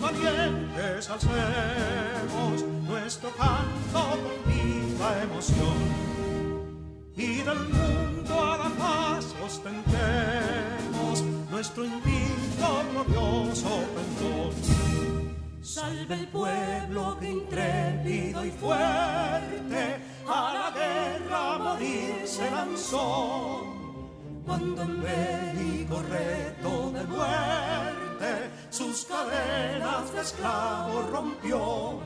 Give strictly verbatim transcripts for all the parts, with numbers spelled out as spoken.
valientes alcemos nuestro canto con viva emoción, y del mundo a la paz ostentemos nuestro invicto glorioso pendón. Salve el pueblo que intrépido y fuerte a la guerra a morir se lanzó, cuando en bélico reto de muerte sus cadenas de esclavos rompió.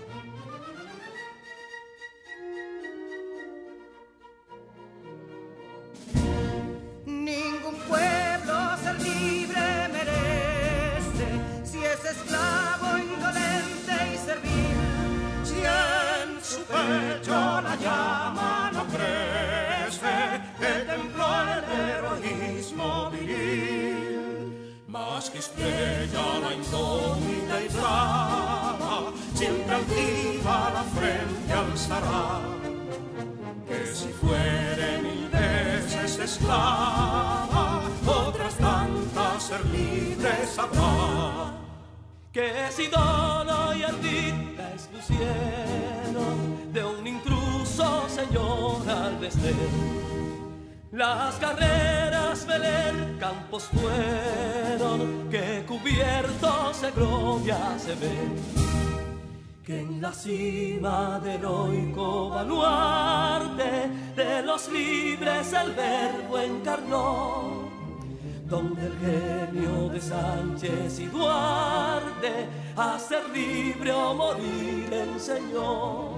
Ningún pueblo ser libre merece si es esclavo, indolente y servil. Si en su pecho la llama no crece, que templó el heroísmo viril, más que estrella la indómita y brava, siempre altiva la frente alzará, que si fuere mil veces esclava, otras tantas ser libres habrá. Que si Dona y Ardita expusieron de un intruso señor al desdén, las carreras veler campos fueron que cubiertos de gloria se ven, que en la cima del heroico baluarte de los libres el verbo encarnó, donde el genio de Sánchez y Duarte a ser libre o morir enseñó.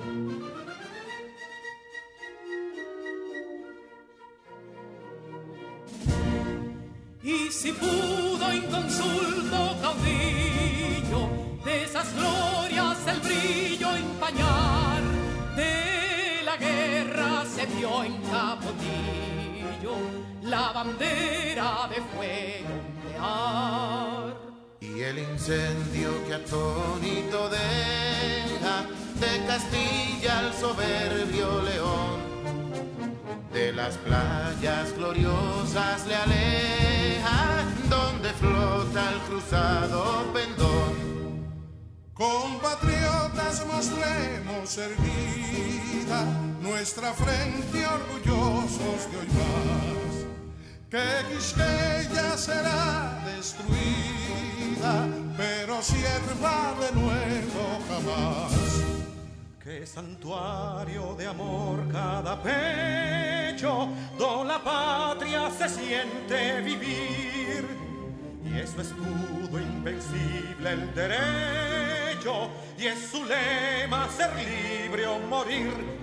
Y si pudo inconsulto caudillo de esas glorias el brillo empañar, de la guerra se vio en Capotillo la bandera de fuego ondear. Y el incendio que atónito deja de Castilla al soberbio león, de las playas gloriosas le aleja, donde flota el cruzado pendón. Compatriotas, mostremos erguida nuestra frente orgullosos de hoy más, que Quisqueya será destruida, pero sierva de nuevo jamás. Que santuario de amor cada pecho, donde la patria se siente vivir, y es su escudo invencible el derecho, y es su lema ser libre o morir.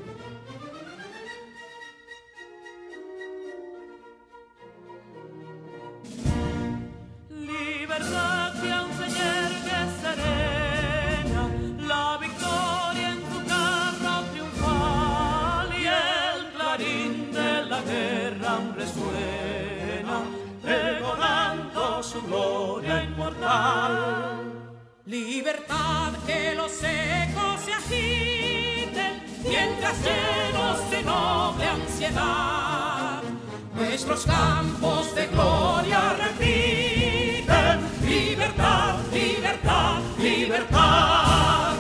Libertad que aún se yergue serena, la victoria en su carro triunfal, y el clarín de la guerra aún resuena, pregonando su gloria inmortal. Libertad, que los ecos se agiten mientras llenos de noble ansiedad nuestros campos de gloria repiten. Libertad, libertad, libertad.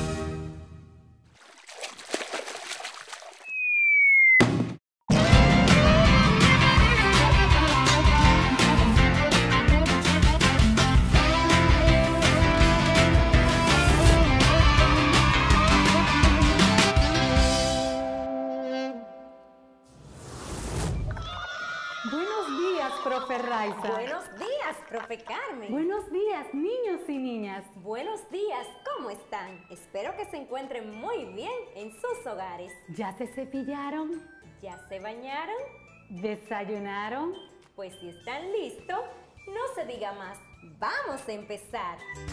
Profe Raiza. Buenos días, profe Carmen. Buenos días, niños y niñas. Buenos días, ¿cómo están? Espero que se encuentren muy bien en sus hogares. ¿Ya se cepillaron? ¿Ya se bañaron? ¿Desayunaron? Pues si están listos, no se diga más. ¡Vamos a empezar!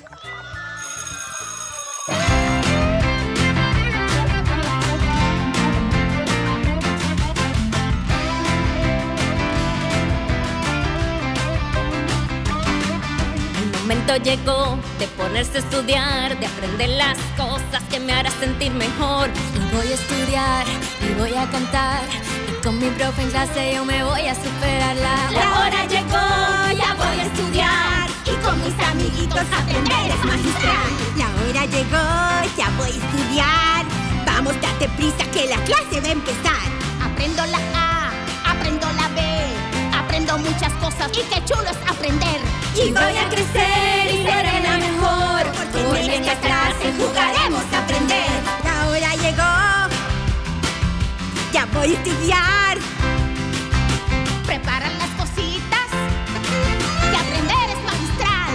El momento llegó de ponerse a estudiar, de aprender las cosas que me harán sentir mejor. Y voy a estudiar, y voy a cantar, y con mi profe en clase yo me voy a superar. La, la hora llegó, ya voy a estudiar, y con mis amiguitos aprender es magistral. La hora llegó, ya voy a estudiar. Vamos, date prisa que la clase va a empezar. Aprendo la A, aprendo la B, aprendo muchas cosas y qué chulo es aprender. Y voy a crecer y seré la mejor, porque en esta clase jugaremos a aprender. La hora llegó, ya voy a estudiar. Preparan las cositas, que aprender es magistral.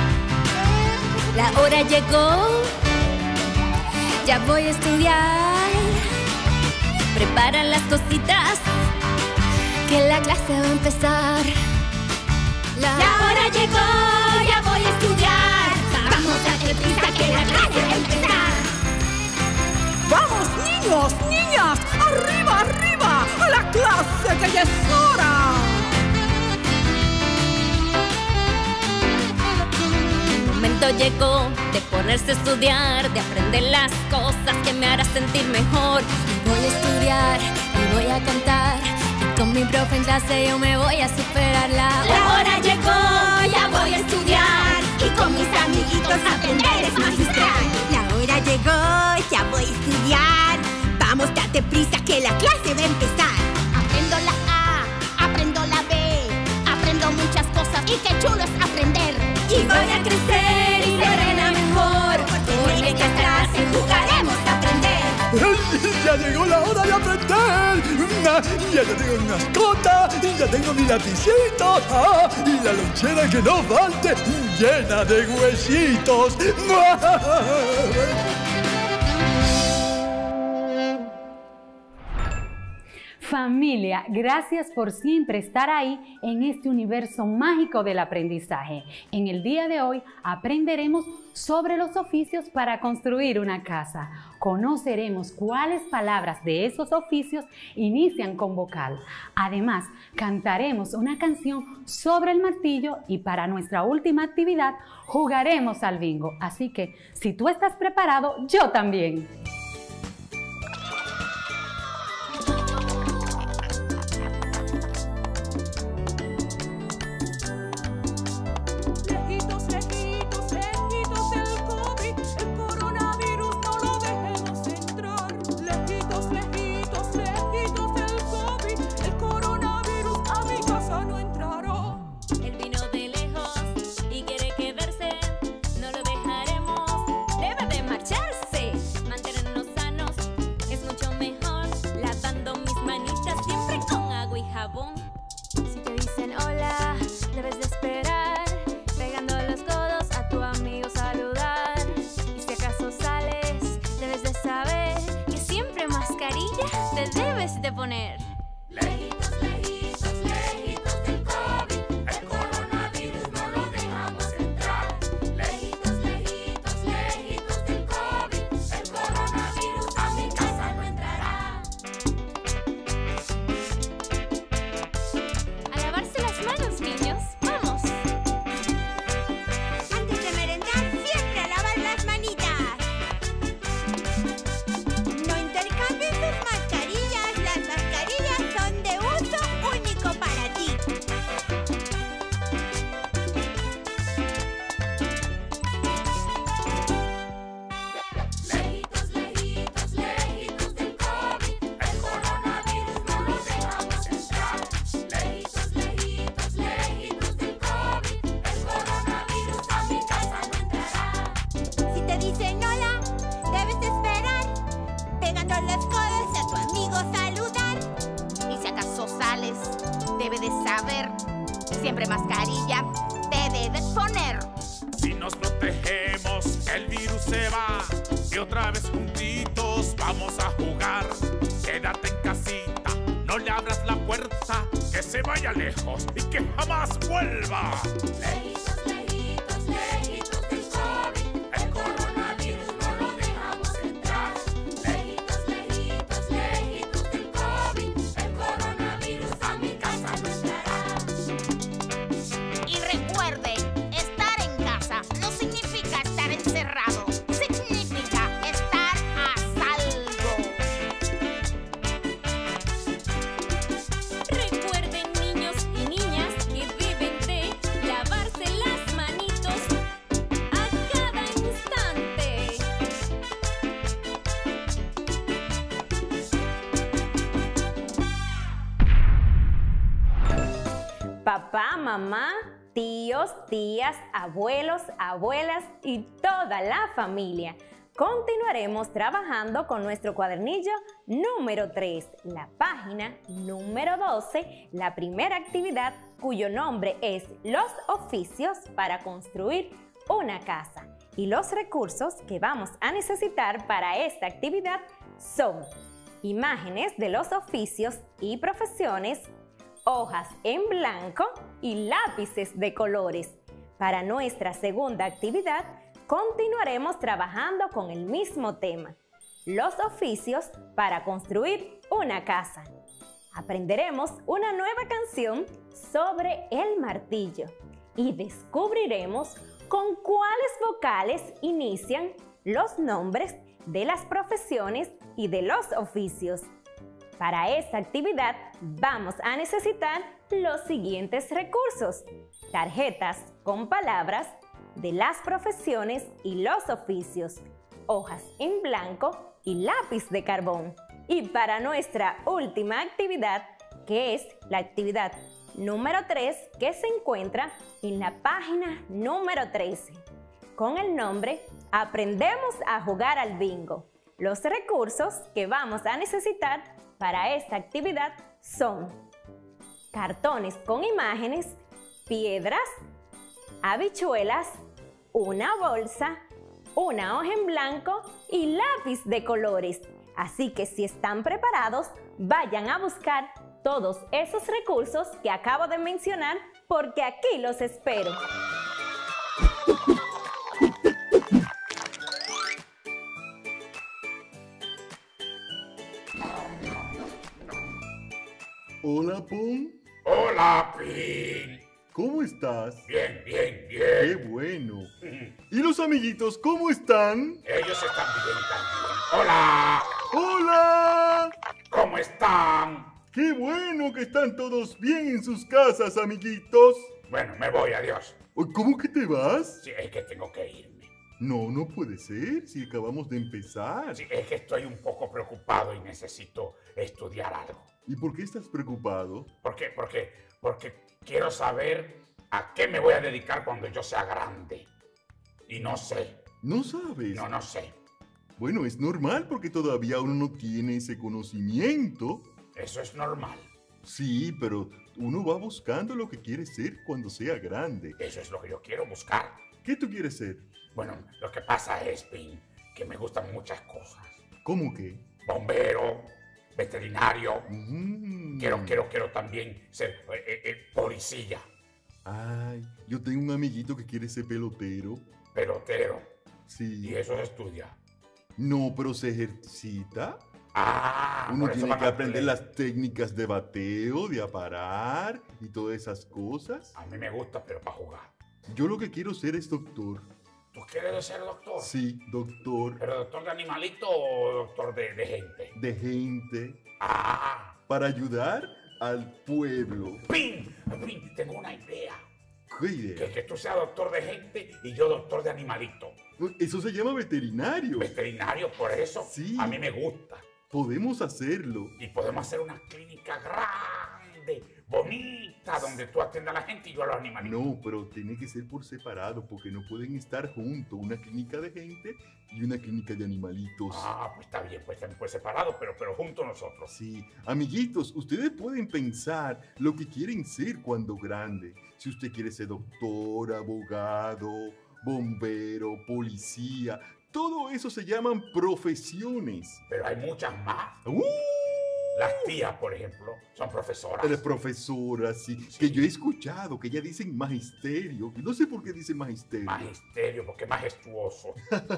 La hora llegó, ya voy a estudiar. Preparan las cositas, que la clase va a empezar. La, la hora llegó, ya voy a estudiar. Vamos, date prisa que la clase va a empezar. ¡Vamos, niños, niñas! ¡Arriba, arriba! ¡A la clase que ya es hora! El momento llegó de ponerse a estudiar, de aprender las cosas que me harán sentir mejor. Y voy a estudiar, y voy a cantar, y con mi profe en clase yo me voy a superar. La, la hora llegó, ya voy a estudiar, y con mis amiguitos aprender es magistral. La hora llegó, ya voy a estudiar. Vamos, date prisa que la clase va a empezar. Aprendo la A, aprendo la B, aprendo muchas cosas y qué chulo es aprender. Y voy a crecer y seré la mejor, porque en esta clase jugaremos a aprender. Ya llegó la hora de aprender. Ya tengo mi mascota, ya tengo mi lapicito, ah, y la lonchera que no falte, llena de huesitos. Familia, gracias por siempre estar ahí en este universo mágico del aprendizaje. En el día de hoy aprenderemos sobre los oficios para construir una casa. Conoceremos cuáles palabras de esos oficios inician con vocal. Además, cantaremos una canción sobre el martillo y para nuestra última actividad jugaremos al bingo. Así que, si tú estás preparado, yo también. Si te dicen hola, debes de esperar, pegando los codos a tu amigo saludar. Y si acaso sales, debes de saber que siempre mascarilla te debes de poner. Lejitos, lejitos, lejitos del COVID, el coronavirus no lo dejamos entrar. Lejitos, lejitos, lejitos del COVID, el coronavirus a mi casa no entrará. A lavarse las manos, niños, vamos. Antes de merendar, siempre a lavar las manitas. No intercambies tus mascarillas, las mascarillas son de uso único para ti. Lejitos, lejitos, lejitos del COVID, el coronavirus no lo dejamos entrar. Lejitos, lejitos, lejitos del COVID, el coronavirus a mi casa no entrará. Si te dicen hola, debes de esperar, pegando los codos a tu amigo saludar. Y si acaso sales, debes de saber, siempre mascarilla te debes poner. Si nos protegemos, el virus se va y otra vez juntitos vamos a jugar. Quédate en casita, no le abras la puerta, que se vaya lejos y que jamás vuelva. Lejitos, lejitos, lejitos del COVID, el coronavirus no lo dejamos entrar. Lejitos, lejitos, lejitos del COVID, el coronavirus a mi casa no entrará. Y recuerden, estar en casa no significa estar encerrado, significa estar a salvo. Recuerden, niños y niñas, que deben de lavarse las papá, mamá, tíos, tías, abuelos, abuelas y toda la familia. Continuaremos trabajando con nuestro cuadernillo número tres, la página número doce, la primera actividad cuyo nombre es Los oficios para construir una casa. Y los recursos que vamos a necesitar para esta actividad son imágenes de los oficios y profesiones, hojas en blanco y lápices de colores. Para nuestra segunda actividad, continuaremos trabajando con el mismo tema, los oficios para construir una casa. Aprenderemos una nueva canción sobre el martillo y descubriremos con cuáles vocales inician los nombres de las profesiones y de los oficios. Para esta actividad vamos a necesitar los siguientes recursos: tarjetas con palabras de las profesiones y los oficios, hojas en blanco y lápiz de carbón. Y para nuestra última actividad, que es la actividad número tres, que se encuentra en la página número trece, con el nombre Aprendemos a jugar al bingo. Los recursos que vamos a necesitar para esta actividad son cartones con imágenes, piedras, habichuelas, una bolsa, una hoja en blanco y lápiz de colores. Así que si están preparados, vayan a buscar todos esos recursos que acabo de mencionar, porque aquí los espero. Hola, Pum. Hola, Pin. ¿Cómo estás? Bien, bien, bien. Qué bueno. ¿Y los amiguitos cómo están? Ellos están bien también. Hola. Hola. ¿Cómo están? Qué bueno que están todos bien en sus casas, amiguitos. Bueno, me voy, adiós. ¿Cómo que te vas? Sí, es que tengo que irme. No, no puede ser, si acabamos de empezar. Sí, es que estoy un poco preocupado y necesito estudiar algo. ¿Y por qué estás preocupado? ¿Por qué? Porque, porque quiero saber a qué me voy a dedicar cuando yo sea grande. Y no sé. ¿No sabes? No, no sé. Bueno, es normal porque todavía uno no tiene ese conocimiento. Eso es normal. Sí, pero uno va buscando lo que quiere ser cuando sea grande. Eso es lo que yo quiero buscar. ¿Qué tú quieres ser? Bueno, lo que pasa es, Pin, que me gustan muchas cosas. ¿Cómo qué? Bombero, veterinario. Mm. Quiero, quiero, quiero también ser eh, eh, policía. Ay, yo tengo un amiguito que quiere ser pelotero. Pelotero. Sí. ¿Y eso se estudia? No, pero se ejercita. Ah, Uno por eso tiene van que a aprender play. las técnicas de bateo, de aparar y todas esas cosas. A mí me gusta, pero para jugar. Yo lo que quiero ser es doctor. ¿Tú quieres ser doctor? Sí, doctor. ¿Pero doctor de animalito o doctor de, de gente? De gente. Ah. Para ayudar al pueblo. ¡Pin! ¡Pin! Tengo una idea. ¿Qué idea? Que, que tú seas doctor de gente y yo doctor de animalito. Eso se llama veterinario. Veterinario, por eso. Sí. A mí me gusta. Podemos hacerlo. Y podemos hacer una clínica grande, bonita, donde tú atiendas a la gente y yo a los animalitos. No, pero tiene que ser por separado, porque no pueden estar juntos. Una clínica de gente y una clínica de animalitos. Ah, pues está bien, pues también pues separado, pero, pero juntos nosotros. Sí, amiguitos, ustedes pueden pensar lo que quieren ser cuando grande. Si usted quiere ser doctor, abogado, bombero, policía, todo eso se llaman profesiones. Pero hay muchas más. ¡Uh! Las tías, por ejemplo, son profesoras. Las profesoras, sí, sí. Que yo he escuchado que ya dicen magisterio. No sé por qué dicen magisterio. Magisterio, porque es majestuoso.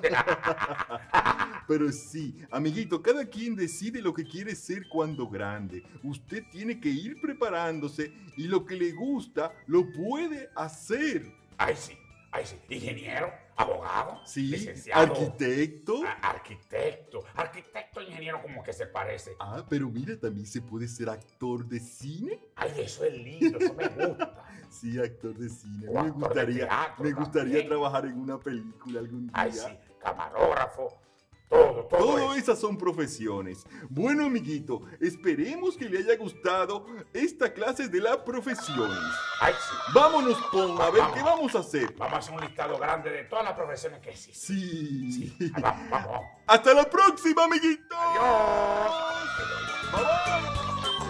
Pero sí, amiguito, cada quien decide lo que quiere ser cuando grande. Usted tiene que ir preparándose y lo que le gusta lo puede hacer. Ay, sí. Ay, sí. Ingeniero, abogado, sí, licenciado. Arquitecto. A arquitecto. Arquitecto, ingeniero, como que se parece. Ah, pero mira, también se puede ser actor de cine. Ay, eso es lindo, eso me gusta. Sí, actor de cine. O me gustaría, teatro, me gustaría también. trabajar en una película algún día. Ay, sí, camarógrafo, Todo, todo Todas esas son profesiones. Bueno, amiguito, esperemos que le haya gustado esta clase de las profesiones. Ay, sí. Vámonos, Pon, a ver qué vamos a hacer. Vamos a hacer un listado grande de todas las profesiones que existen. Sí. Sí. Ahí va, vamos, vamos. Hasta la próxima, amiguito. Adiós. Bye, bye.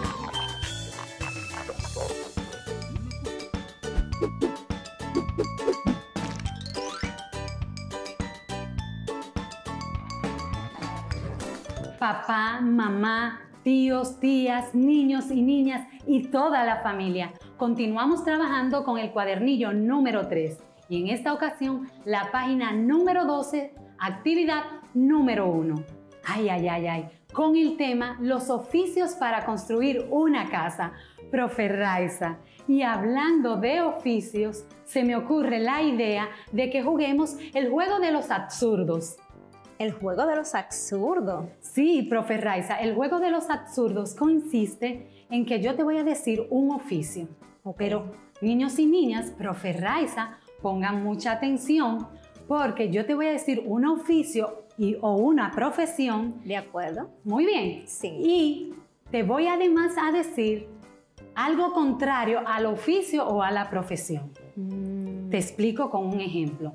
Papá, mamá, tíos, tías, niños y niñas y toda la familia. Continuamos trabajando con el cuadernillo número tres y en esta ocasión la página número doce, actividad número uno. Ay, ay, ay, ay, con el tema los oficios para construir una casa. Profe Raiza, y hablando de oficios, se me ocurre la idea de que juguemos el juego de los absurdos. El juego de los absurdos. Sí, profe Raiza, el juego de los absurdos consiste en que yo te voy a decir un oficio. Okay. Pero niños y niñas, profe Raiza, pongan mucha atención porque yo te voy a decir un oficio y, o una profesión. ¿De acuerdo? Muy bien. Sí. Y te voy además a decir algo contrario al oficio o a la profesión. Mm. Te explico con un ejemplo.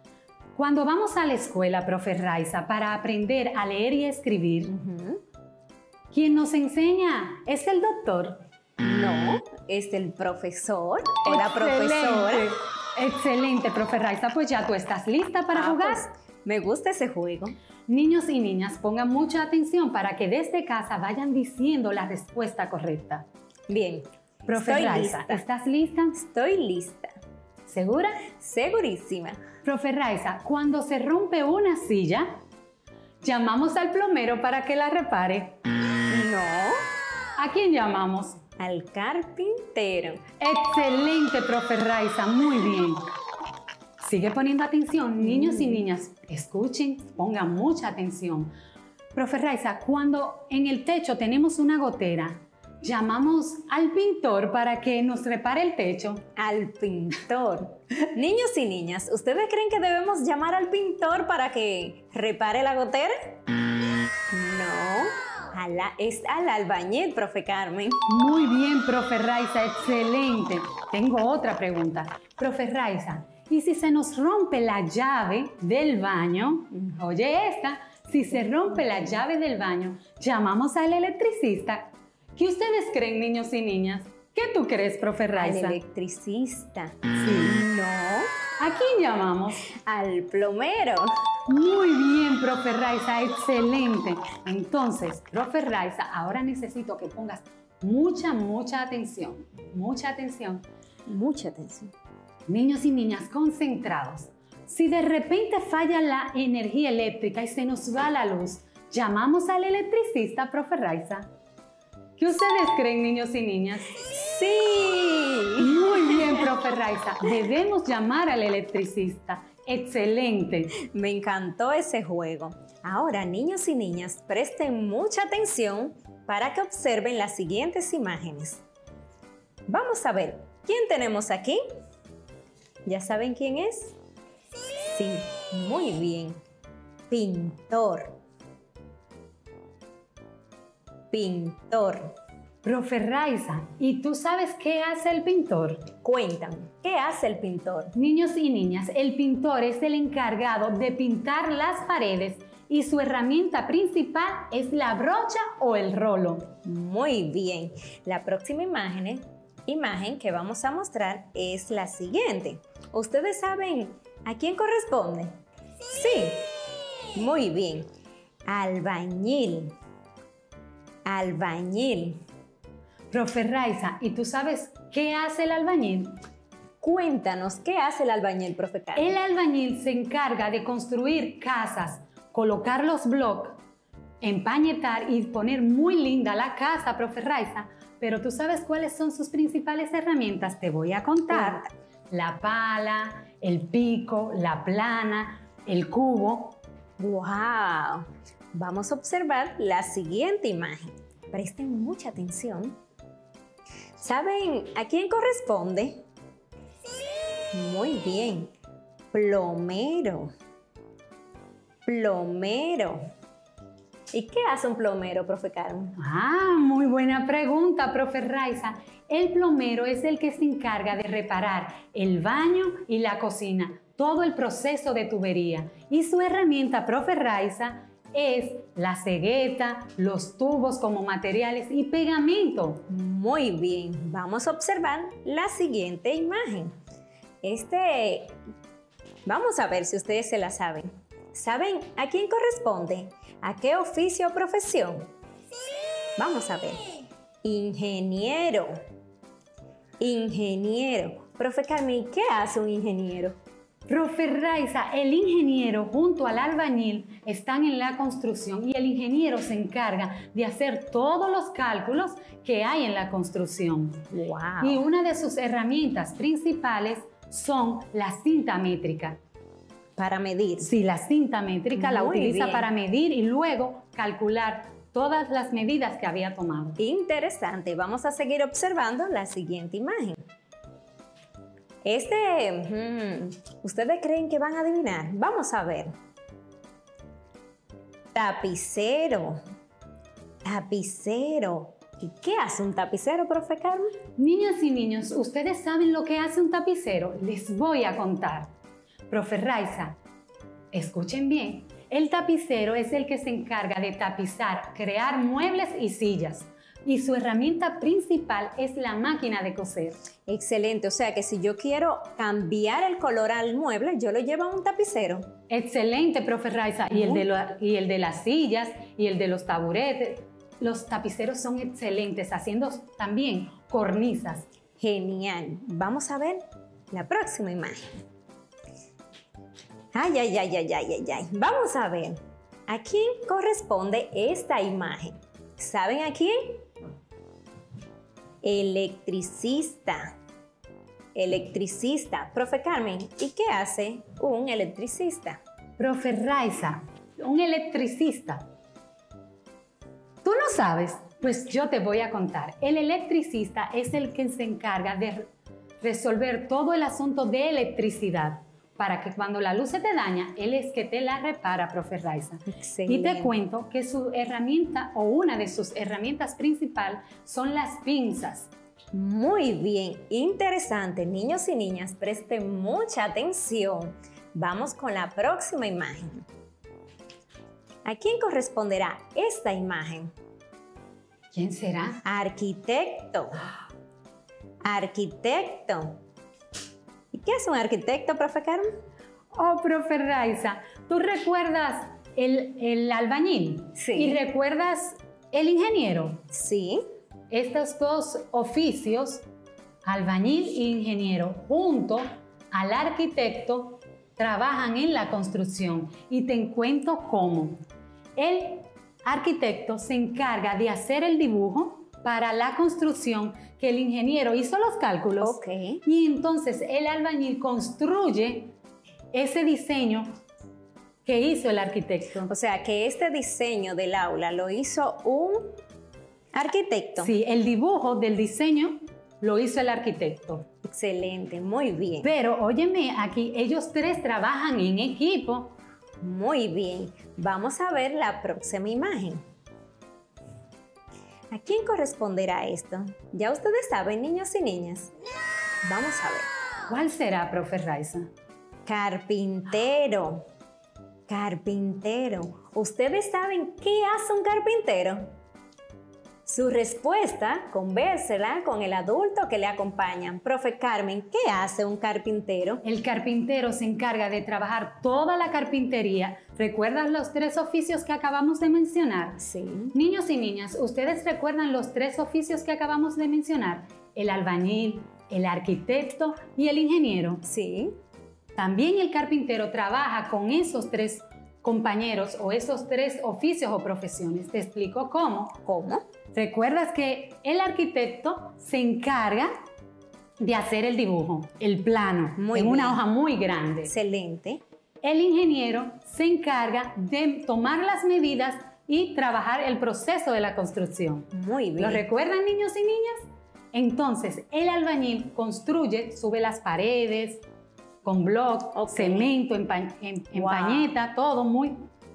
Cuando vamos a la escuela, profe Raiza, para aprender a leer y escribir, uh-huh. ¿quién nos enseña? ¿Es el doctor? No, es el profesor o la profesora. Excelente, profe Raiza. Pues ya tú estás lista para ah, jugar. Pues, me gusta ese juego. Niños y niñas, pongan mucha atención para que desde casa vayan diciendo la respuesta correcta. Bien. Profe Estoy Raiza, lista. ¿estás lista? Estoy lista. ¿Segura? Segurísima. Profe Raiza, cuando se rompe una silla, ¿llamamos al plomero para que la repare? No. ¿A quién llamamos? Al carpintero. Excelente, profe Raiza, muy bien. Sigue poniendo atención, niños y niñas. Escuchen, pongan mucha atención. Profe Raiza, cuando en el techo tenemos una gotera, ¿llamamos al pintor para que nos repare el techo? Al pintor. Niños y niñas, ¿ustedes creen que debemos llamar al pintor para que repare la gotera? No, a la, es al albañil, profe Carmen. Muy bien, profe Raiza, excelente. Tengo otra pregunta. Profe Raiza, ¿y si se nos rompe la llave del baño? Oye esta, si se rompe la llave del baño, ¿llamamos al electricista? ¿Qué ustedes creen, niños y niñas? ¿Qué tú crees, profe Raiza? Al electricista. Sí. No. ¿A quién llamamos? Al plomero. Muy bien, profe Raiza, excelente. Entonces, profe Raiza, ahora necesito que pongas mucha, mucha atención. Mucha atención. Mucha atención. Niños y niñas, concentrados. Si de repente falla la energía eléctrica y se nos va la luz, ¿llamamos al electricista, profe Raiza? ¿Qué ustedes creen, niños y niñas? ¡Sí! Muy bien, profe Raiza. Debemos llamar al electricista. ¡Excelente! Me encantó ese juego. Ahora, niños y niñas, presten mucha atención para que observen las siguientes imágenes. Vamos a ver, ¿quién tenemos aquí? ¿Ya saben quién es? Sí, muy bien. Pintor. Pintor. Profe Raiza, ¿y tú sabes qué hace el pintor? Cuéntame, ¿qué hace el pintor? Niños y niñas, el pintor es el encargado de pintar las paredes y su herramienta principal es la brocha o el rolo. Muy bien. La próxima imagen, imagen que vamos a mostrar es la siguiente. ¿Ustedes saben a quién corresponde? Sí. Muy bien. Albañil. Albañil. Profe Raiza, ¿y tú sabes qué hace el albañil? Cuéntanos, ¿qué hace el albañil, profe Carmen? El albañil se encarga de construir casas, colocar los bloques, empañetar y poner muy linda la casa, profe Raiza. Pero ¿tú sabes cuáles son sus principales herramientas? Te voy a contar. La pala, el pico, la plana, el cubo. ¡Wow! Vamos a observar la siguiente imagen. Presten mucha atención. ¿Saben a quién corresponde? Sí. Muy bien. Plomero. Plomero. ¿Y qué hace un plomero, profe Carmen? Ah, muy buena pregunta, profe Raiza. El plomero es el que se encarga de reparar el baño y la cocina, todo el proceso de tubería. Y su herramienta, profe Raiza, es la cegueta, los tubos como materiales y pegamento. Muy bien, vamos a observar la siguiente imagen. Este, vamos a ver si ustedes se la saben. ¿Saben a quién corresponde? ¿A qué oficio o profesión? Sí. Vamos a ver. Ingeniero. Ingeniero. Profe Carmen, ¿qué hace un ingeniero? Profe Raiza, el ingeniero junto al albañil están en la construcción y el ingeniero se encarga de hacer todos los cálculos que hay en la construcción. Wow. Y una de sus herramientas principales son la cinta métrica. Para medir. Sí, la cinta métrica la Muy utiliza bien. para medir y luego calcular todas las medidas que había tomado. Interesante. Vamos a seguir observando la siguiente imagen. Este, hmm, ¿ustedes creen que van a adivinar? Vamos a ver. Tapicero. Tapicero. ¿Y qué hace un tapicero, profe Carmen? Niñas y niños, ¿ustedes saben lo que hace un tapicero? Les voy a contar. Profe Raiza, escuchen bien. El tapicero es el que se encarga de tapizar, crear muebles y sillas. Y su herramienta principal es la máquina de coser. Excelente, o sea que si yo quiero cambiar el color al mueble, yo lo llevo a un tapicero. Excelente, profe Raiza. Y el, de lo, y el de las sillas y el de los taburetes. Los tapiceros son excelentes, haciendo también cornisas. Genial. Vamos a ver la próxima imagen. Ay, ay, ay, ay, ay, ay, ay. Vamos a ver. ¿A quién corresponde esta imagen? ¿Saben a quién? Electricista. Electricista. Profe Carmen, ¿y qué hace un electricista? Profe Raiza, un electricista. ¿Tú no sabes? Pues yo te voy a contar. El electricista es el que se encarga de resolver todo el asunto de electricidad para que cuando la luz se te daña, él es que te la repara, profe Raiza. Excelente. Y te cuento que su herramienta o una de sus herramientas principales son las pinzas. Muy bien, interesante. Niños y niñas, presten mucha atención. Vamos con la próxima imagen. ¿A quién corresponderá esta imagen? ¿Quién será? Arquitecto. Arquitecto. ¿Y qué es un arquitecto, profe Carmen? Oh, profe Raiza, ¿tú recuerdas el, el albañil? Sí. ¿Y recuerdas el ingeniero? Sí. Estos dos oficios, albañil e ingeniero, junto al arquitecto, trabajan en la construcción. Y te cuento cómo. El arquitecto se encarga de hacer el dibujo para la construcción, que el ingeniero hizo los cálculos. Okay. Y entonces el albañil construye ese diseño que hizo el arquitecto. O sea, que este diseño del aula lo hizo un arquitecto. Sí, el dibujo del diseño lo hizo el arquitecto. Excelente, muy bien. Pero óyeme, aquí ellos tres trabajan en equipo. Muy bien. Vamos a ver la próxima imagen. ¿A quién corresponderá esto? Ya ustedes saben, niños y niñas. Vamos a ver. ¿Cuál será, profe Raiza? Carpintero. Carpintero. ¿Ustedes saben qué hace un carpintero? Su respuesta, convérsela con el adulto que le acompaña. Profe Carmen, ¿qué hace un carpintero? El carpintero se encarga de trabajar toda la carpintería. ¿Recuerdan los tres oficios que acabamos de mencionar? Sí. Niños y niñas, ¿ustedes recuerdan los tres oficios que acabamos de mencionar? El albañil, el arquitecto y el ingeniero. Sí. También el carpintero trabaja con esos tres compañeros o esos tres oficios o profesiones. ¿Te explico cómo? ¿Cómo? ¿Recuerdas que el arquitecto se encarga de hacer el dibujo, el plano, Muy en bien. una hoja muy grande? Excelente. El ingeniero se encarga de tomar las medidas y trabajar el proceso de la construcción. Muy bien. ¿Lo recuerdan, niños y niñas? Entonces, el albañil construye, sube las paredes con bloc, Ok. cemento, empa- em- Wow. empañeta, todo muy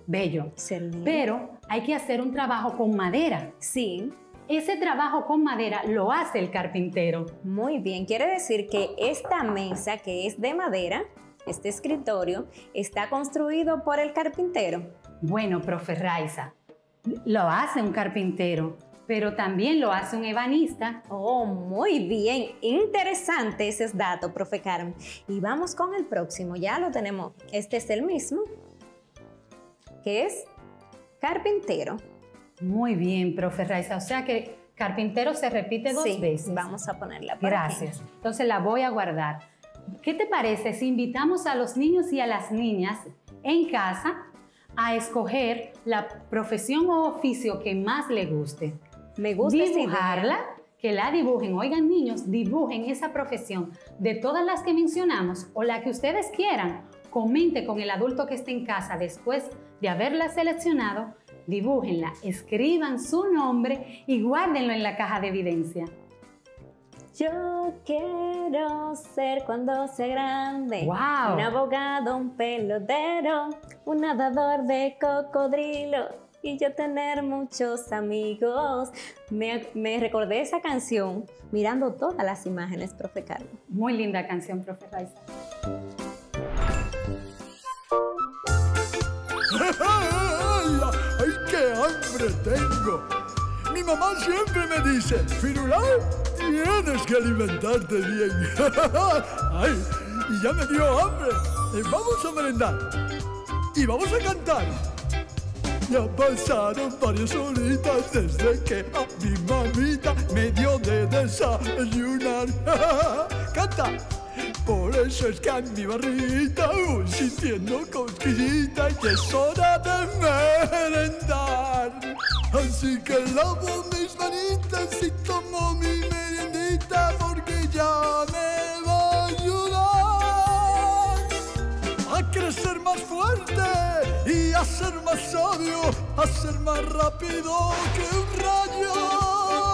bello. Excelente. Pero hay que hacer un trabajo con madera. Sí. Ese trabajo con madera lo hace el carpintero. Muy bien, quiere decir que esta mesa que es de madera, este escritorio, está construido por el carpintero. Bueno, profe Raiza, lo hace un carpintero, pero también lo hace un ebanista. Oh, muy bien, interesante ese dato, profe Carmen. Y vamos con el próximo, ya lo tenemos. Este es el mismo, que es carpintero. Muy bien, profe Raiza. O sea que carpintero se repite dos Sí, veces. vamos a ponerla por Gracias. aquí. Entonces la voy a guardar. ¿Qué te parece si invitamos a los niños y a las niñas en casa a escoger la profesión o oficio que más les guste? Me gusta esa idea. Dibujarla, que la dibujen. Oigan, niños, dibujen esa profesión de todas las que mencionamos o la que ustedes quieran. Comente con el adulto que esté en casa después de haberla seleccionado. Dibújenla, escriban su nombre y guárdenlo en la caja de evidencia. Yo quiero ser cuando sea grande. Wow. Un abogado, un pelotero, un nadador de cocodrilo y yo tener muchos amigos. Me, me recordé esa canción mirando todas las imágenes, profe Carmen. Muy linda canción, profe Raiza. ¡Ay, qué hambre tengo! Mi mamá siempre me dice, Firulai, tienes que alimentarte bien. ¡Ay! Y ya me dio hambre. Eh, vamos a merendar. Y vamos a cantar. Ya pasaron varias horitas desde que a mi mamita me dio de desayunar. ¡Canta! Por eso es que a mi barrita voy sintiendo cosquillita y es hora de merendar. Así que lavo mis manitas y tomo mi meriendita porque ya me va a ayudar a crecer más fuerte y a ser más sabio, a ser más rápido que un rayo.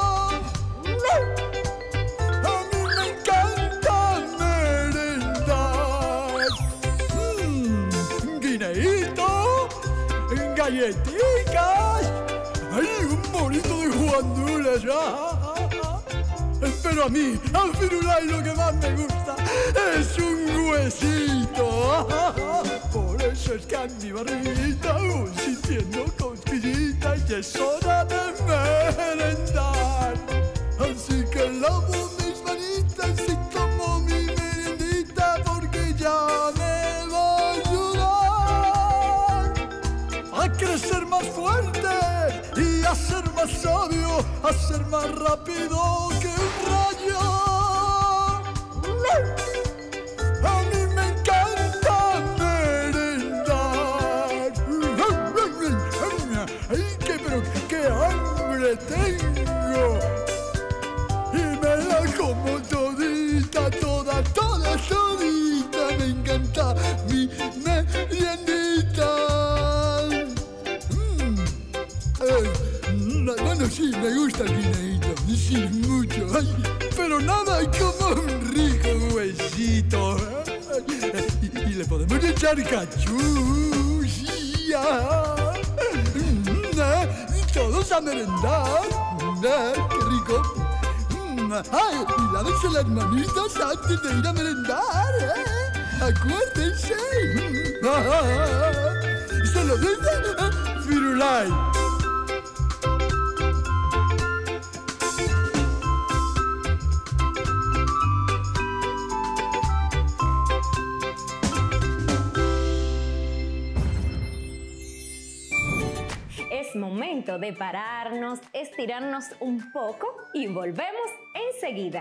Galletitas, hay un bonito de guandules. Pero a mí, a Firulai, lo que más me gusta es un huesito. Por eso es que a mi barriguita voy sintiendo cosquillita y es hora de merendar. Así que lavo mis manitas y tomo mi meriendita porque ya me va a ayudar a crecer más fuerte y a ser más sabio, a ser más rápido que un rayo. A mí me encanta merendar. ¡Ay, qué, pero qué hambre tengo! Y me la como todita, toda, toda, todita. Me encanta mi meriendita. Bueno, sí, me gusta el guineíto, sí, mucho. Ay, pero nada como un rico huesito. Y, y le podemos echar cachú, sí, ah. Todos a merendar. ¡Qué rico! ¡Ay! Y lávense las manitas antes de ir a merendar, ¿eh? ¡Acuérdense! ¡Se lo dice Firulai! Es momento de pararnos, estirarnos un poco y volvemos enseguida.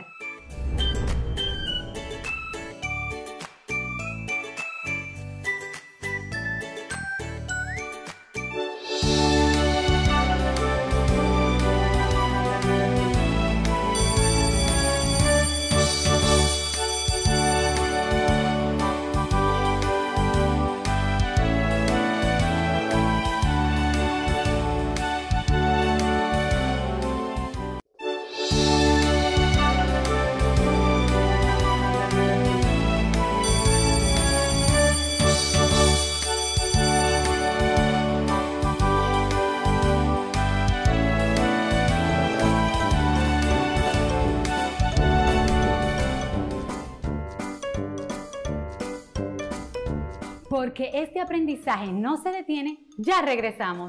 porque este aprendizaje no se detiene. Ya regresamos.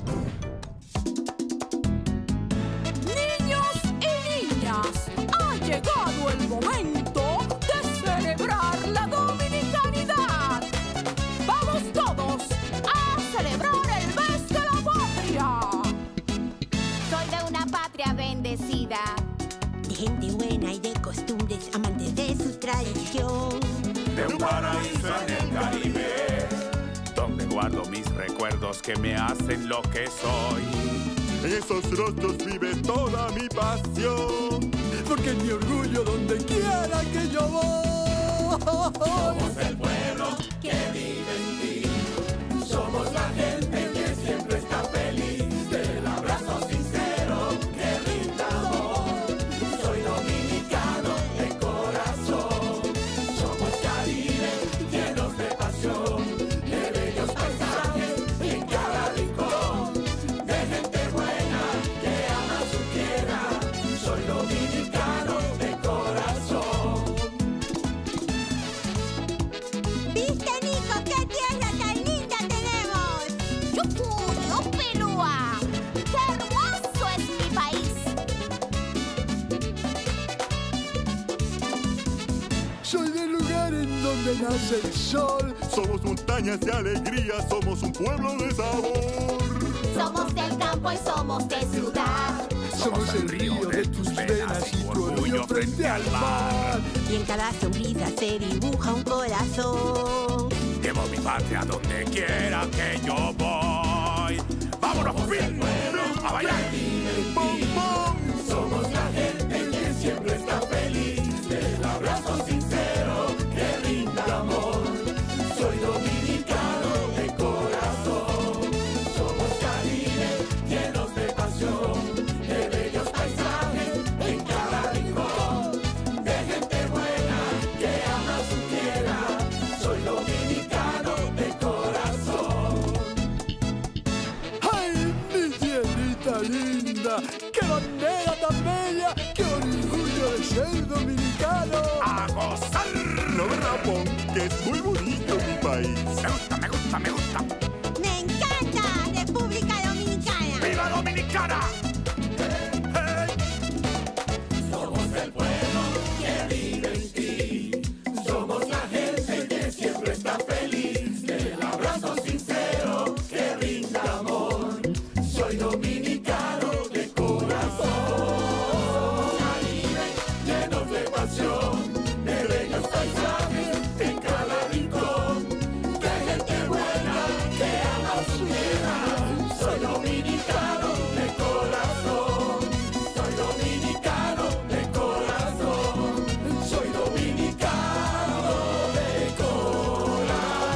Niños y niñas, ha llegado el momento de celebrar la dominicanidad. Vamos todos a celebrar el mes de la patria. Soy de una patria bendecida, de gente buena y de costumbres, amantes de su tradición. De un paraíso en el Caribe, donde guardo mis recuerdos que me hacen lo que soy. En esos rostros vive toda mi pasión, porque mi orgullo donde quiera que yo voy. Somos el pueblo que vive en ti. Somos la gente que siempre está feliz. Del abrazo sincero que brinda amor. Soy dominicano de corazón. Somos Caribe, llenos de pasión. De bellos paisajes en cada rincón. De gente buena que ama su tierra. Soy dominicano de corazón. ¿Viste, Nico, qué tierra tan linda tenemos? ¡Yucuyo, Pelúa! ¡Qué hermoso es mi país! Soy del lugar en donde nace el sol. Somos montañas de alegría, somos un pueblo de sabor. Somos del campo y somos de ciudad. Somos el río de tus venas y tu orgullo frente al mar. Y en cada sonrisa se dibuja un corazón. Llevo mi patria donde quiera que yo voy. ¡Vámonos, bien! ¡A bailar! ¡Pum, pum! Somos la gente que siempre está feliz. Del abrazo sincero que brinda amor. Soy dominicano de corazón. Somos Caribe, llenos de pasión. De bellos paisajes en cada rincón. De gente buena que ama su tierra. Soy dominicano de corazón. ¡Ay, mi tierrita linda! ¡Qué bandera tan bella! ¡Qué orgullo de ser dominicano! ¡A gozar! ¿No, Ramón? Que es muy bonito mi país. Me gusta, me gusta, me gusta. ¡Me encanta República Dominicana! ¡Viva Dominicana! Somos el pueblo que vive en ti. Somos la gente que siempre está feliz. Del abrazo sincero que brinda amor. Soy dominicano de corazón. Somos Caribe, llenos de pasión. De bellos paisajes en cada rincón. De gente buena que ama su tierra. Soy dominicano de corazón. Soy dominicano de corazón. Soy dominicano de corazón.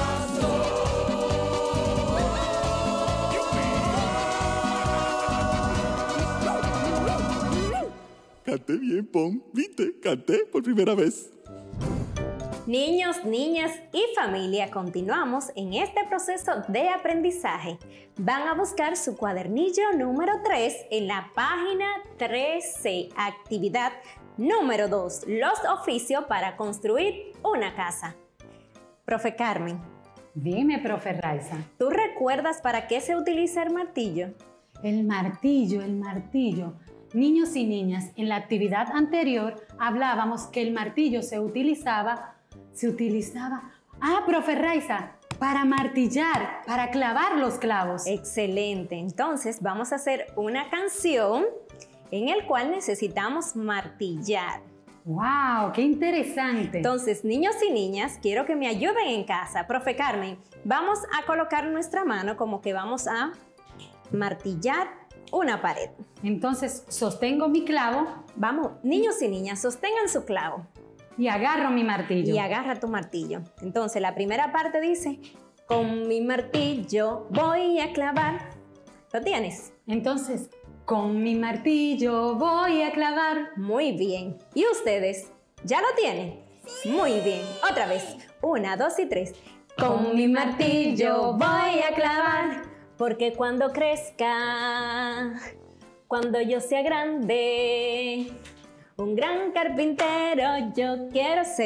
Canté bien, Pon. ¿Viste? Canté por primera vez. Niños, niñas y familia, continuamos en este proceso de aprendizaje. Van a buscar su cuadernillo número tres en la página trece, actividad número dos, los oficios para construir una casa. Profe Carmen. Dime, profe Raiza. ¿Tú recuerdas para qué se utiliza el martillo? El martillo, el martillo. Niños y niñas, en la actividad anterior hablábamos que el martillo se utilizaba, se utilizaba, ah, profe Raiza, para martillar, para clavar los clavos. Excelente, entonces vamos a hacer una canción en el cual necesitamos martillar. ¡Wow! ¡Qué interesante! Entonces, niños y niñas, quiero que me ayuden en casa. Profe Carmen, vamos a colocar nuestra mano como que vamos a martillar una pared. Entonces, sostengo mi clavo. Vamos, niños y niñas, sostengan su clavo. Y agarro mi martillo. Y agarra tu martillo. Entonces, la primera parte dice, con mi martillo voy a clavar. ¿Lo tienes? Entonces, con mi martillo voy a clavar. Muy bien. ¿Y ustedes? ¿Ya lo tienen? Sí. Muy bien. Otra vez. Una, dos y tres. Con mi martillo voy a clavar. Porque cuando crezca, cuando yo sea grande, un gran carpintero yo quiero ser.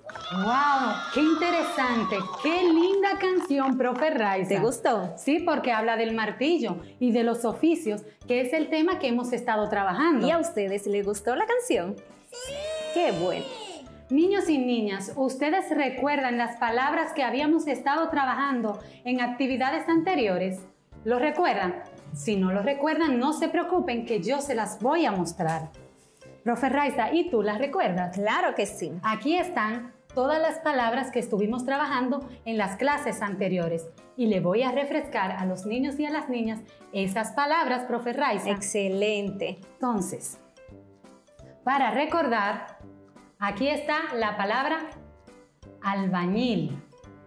¡Wow! ¡Qué interesante! ¡Qué linda canción, profe Raiza! ¿Te gustó? Sí, porque habla del martillo y de los oficios, que es el tema que hemos estado trabajando. ¿Y a ustedes les gustó la canción? Sí. ¡Qué bueno! Niños y niñas, ¿ustedes recuerdan las palabras que habíamos estado trabajando en actividades anteriores? ¿Lo recuerdan? Si no lo recuerdan, no se preocupen que yo se las voy a mostrar. Profe Raiza, ¿y tú las recuerdas? Claro que sí. Aquí están todas las palabras que estuvimos trabajando en las clases anteriores. Y le voy a refrescar a los niños y a las niñas esas palabras, profe Raiza. Excelente. Entonces, para recordar, aquí está la palabra albañil.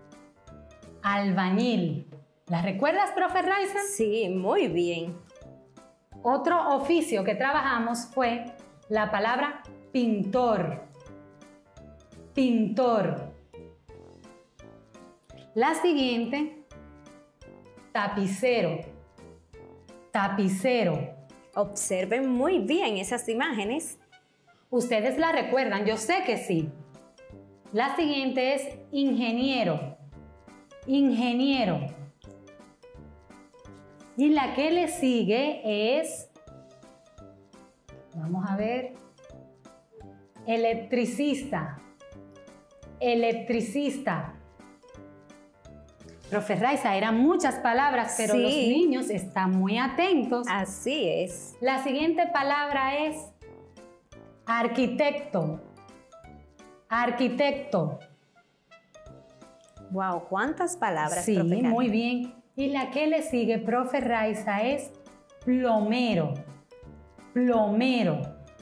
Albañil. ¿La recuerdas, profe Raiza? Sí, muy bien. Otro oficio que trabajamos fue la palabra pintor. Pintor. La siguiente, tapicero. Tapicero. Observen muy bien esas imágenes. Ustedes la recuerdan, yo sé que sí. La siguiente es ingeniero. Ingeniero. Y la que le sigue es, vamos a ver, electricista. Electricista. Profe Raiza, eran muchas palabras, pero sí, los niños están muy atentos. Así es. La siguiente palabra es arquitecto. Arquitecto. Wow, ¿cuántas palabras, sí, profe Carmen? Muy bien. Y la que le sigue, profe Raiza, es plomero. Plomero.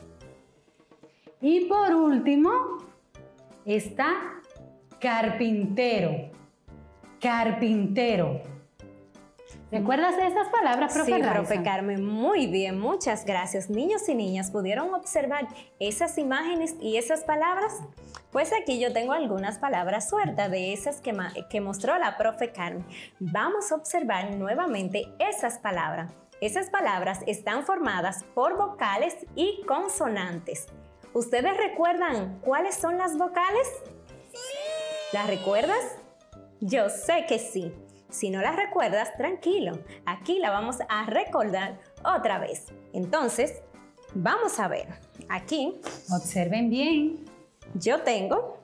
Y por último, está carpintero. Carpintero. ¿Recuerdas de esas palabras, profe Sí, Raiza? profe Carmen, muy bien, muchas gracias. Niños y niñas, ¿pudieron observar esas imágenes y esas palabras? Pues aquí yo tengo algunas palabras sueltas de esas que, que mostró la profe Carmen. Vamos a observar nuevamente esas palabras. Esas palabras están formadas por vocales y consonantes. ¿Ustedes recuerdan cuáles son las vocales? Sí. ¿Las recuerdas? Yo sé que sí. Si no las recuerdas, tranquilo. Aquí la vamos a recordar otra vez. Entonces, vamos a ver. Aquí. Observen bien. Yo tengo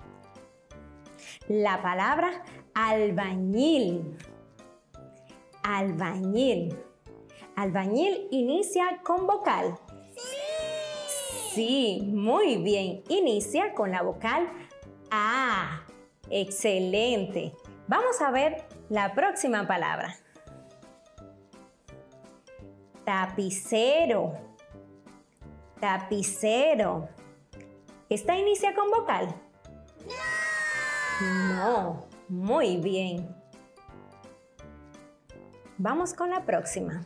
la palabra albañil. Albañil. Albañil inicia con vocal. Sí. Sí, muy bien. Inicia con la vocal A. Excelente. Vamos a ver la próxima palabra. Tapicero. Tapicero. ¿Esta inicia con vocal? No. No. Muy bien. Vamos con la próxima.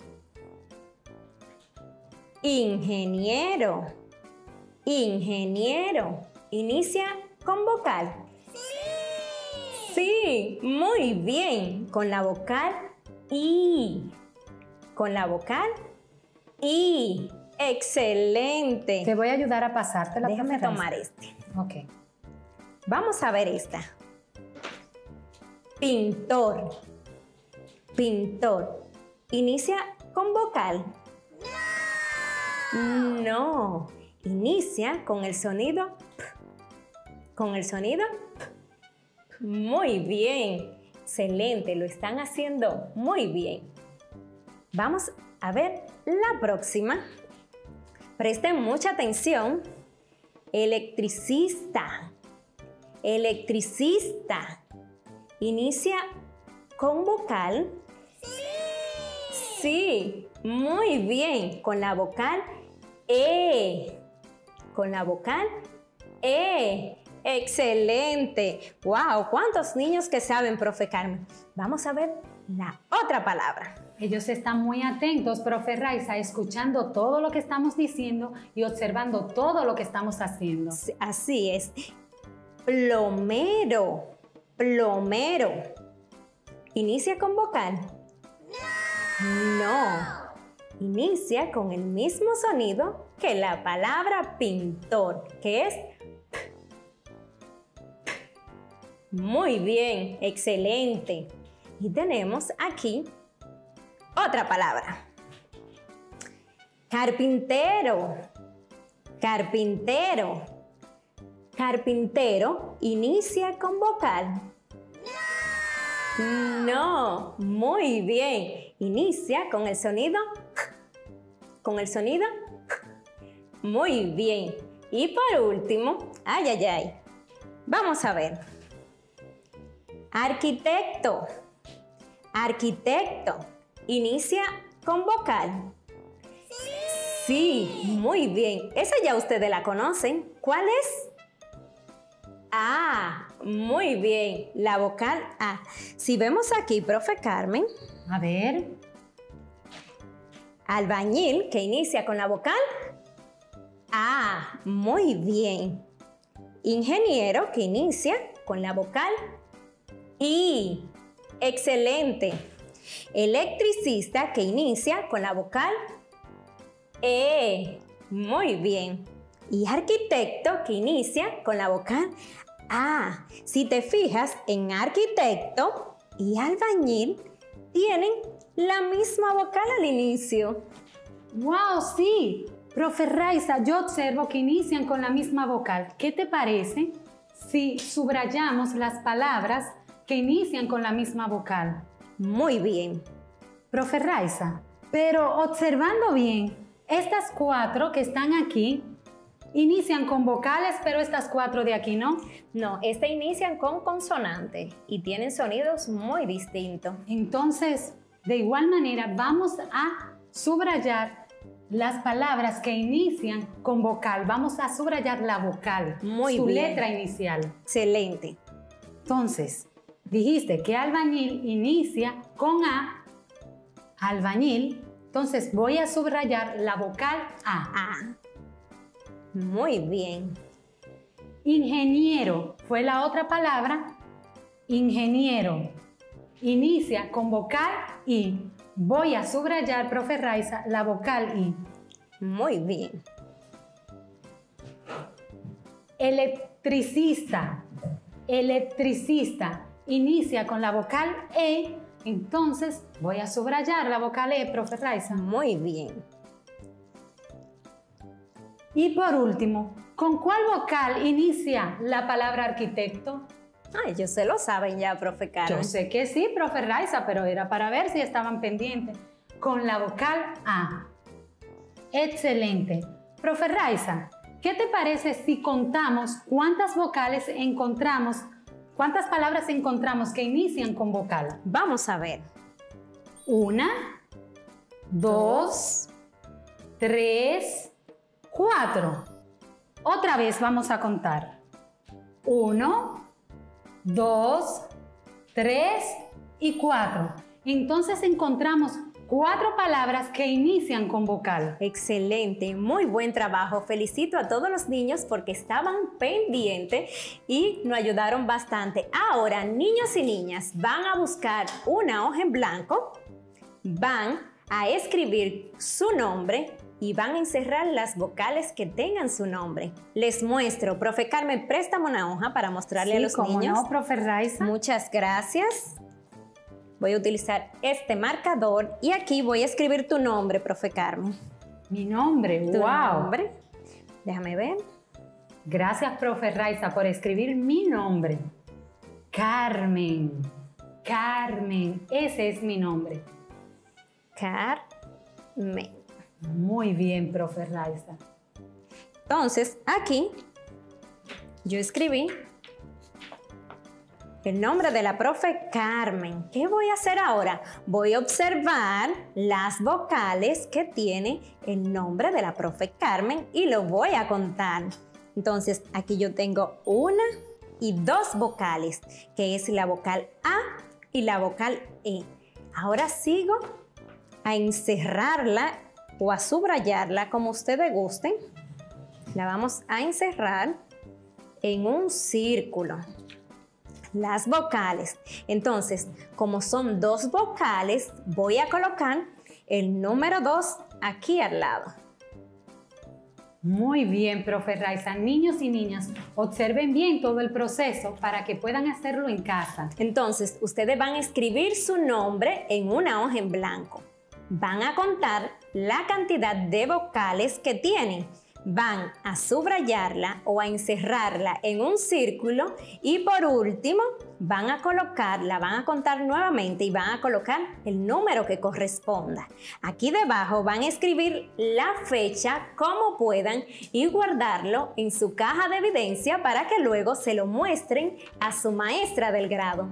Ingeniero. Ingeniero. ¿Inicia con vocal? Sí. Sí, muy bien. Con la vocal I. Con la vocal I. Excelente. Te voy a ayudar a pasártela. Déjame tomar este. Ok. Vamos a ver esta. Pintor. Pintor. ¿Inicia con vocal? No. No. Inicia con el sonido P. Con el sonido P. Muy bien. Excelente. Lo están haciendo muy bien. Vamos a ver la próxima. Presten mucha atención. Electricista. Electricista. ¿Inicia con vocal? Sí. Sí, muy bien. Con la vocal E. Con la vocal E. Excelente. ¡Wow! ¿Cuántos niños que saben, profe Carmen? Vamos a ver la otra palabra. Ellos están muy atentos, profe Raiza, escuchando todo lo que estamos diciendo y observando todo lo que estamos haciendo. Así es. Plomero. Plomero. ¿Inicia con vocal? No. No. Inicia con el mismo sonido que la palabra pintor, que es P. Muy bien, excelente. Y tenemos aquí otra palabra. Carpintero. Carpintero. Carpintero inicia con vocal. No, muy bien. Inicia con el sonido. Con el sonido. Muy bien. Y por último, ay, ay, ay. Vamos a ver. Arquitecto. Arquitecto. Inicia con vocal. Sí, muy bien. Esa ya ustedes la conocen. ¿Cuál es? Ah, muy bien. La vocal A. Si vemos aquí, profe Carmen. A ver. Albañil, que inicia con la vocal A. Muy bien. Ingeniero, que inicia con la vocal I. Excelente. Electricista, que inicia con la vocal E. Muy bien. Y arquitecto, que inicia con la vocal A. Si te fijas, en arquitecto y albañil tienen la misma vocal al inicio. ¡Wow! Sí. Profe Raiza, yo observo que inician con la misma vocal. ¿Qué te parece si subrayamos las palabras que inician con la misma vocal? Muy bien. Profe Raiza, pero observando bien, estas cuatro que están aquí inician con vocales, pero estas cuatro de aquí no. No, estas inician con consonante y tienen sonidos muy distintos. Entonces, de igual manera, vamos a subrayar las palabras que inician con vocal. Vamos a subrayar la vocal, muy su bien. letra inicial. Excelente. Entonces, dijiste que albañil inicia con A, albañil. Entonces, voy a subrayar la vocal A. A. Muy bien. Ingeniero fue la otra palabra. Ingeniero inicia con vocal I. Voy a subrayar, profe Raiza, la vocal I. Muy bien. Electricista. Electricista inicia con la vocal E. Entonces voy a subrayar la vocal E, profe Raiza. Muy bien. Y por último, ¿con cuál vocal inicia la palabra arquitecto? Ay, ellos se lo saben ya, profe Carmen. Yo sé que sí, profe Raiza, pero era para ver si estaban pendientes. Con la vocal A. Excelente. Profe Raiza, ¿qué te parece si contamos cuántas vocales encontramos, cuántas palabras encontramos que inician con vocal? Vamos a ver. Una, dos, tres, cuatro. Otra vez vamos a contar. Uno, dos, tres y cuatro. Entonces encontramos cuatro palabras que inician con vocal. Excelente, muy buen trabajo. Felicito a todos los niños porque estaban pendientes y nos ayudaron bastante. Ahora, niños y niñas, van a buscar una hoja en blanco, van a escribir su nombre y van a encerrar las vocales que tengan su nombre. Les muestro. Profe Carmen, préstame una hoja para mostrarle Sí, a los cómo niños. no, profe Raiza. Muchas gracias. Voy a utilizar este marcador y aquí voy a escribir tu nombre, profe Carmen. Mi nombre, Tu wow. nombre. Déjame ver. Gracias, profe Raiza, por escribir mi nombre. Carmen. Carmen. Ese es mi nombre. Carmen. Muy bien, profe Raiza. Entonces, aquí yo escribí el nombre de la profe Carmen. ¿Qué voy a hacer ahora? Voy a observar las vocales que tiene el nombre de la profe Carmen y lo voy a contar. Entonces, aquí yo tengo una y dos vocales, que es la vocal A y la vocal E. Ahora sigo a encerrarla o a subrayarla como ustedes gusten. La vamos a encerrar en un círculo. Las vocales. Entonces, como son dos vocales, voy a colocar el número dos aquí al lado. Muy bien, profe Raiza. Niños y niñas, observen bien todo el proceso para que puedan hacerlo en casa. Entonces, ustedes van a escribir su nombre en una hoja en blanco. Van a contar la cantidad de vocales que tienen. Van a subrayarla o a encerrarla en un círculo y por último van a colocarla, van a contar nuevamente y van a colocar el número que corresponda. Aquí debajo van a escribir la fecha como puedan y guardarlo en su caja de evidencia para que luego se lo muestren a su maestra del grado.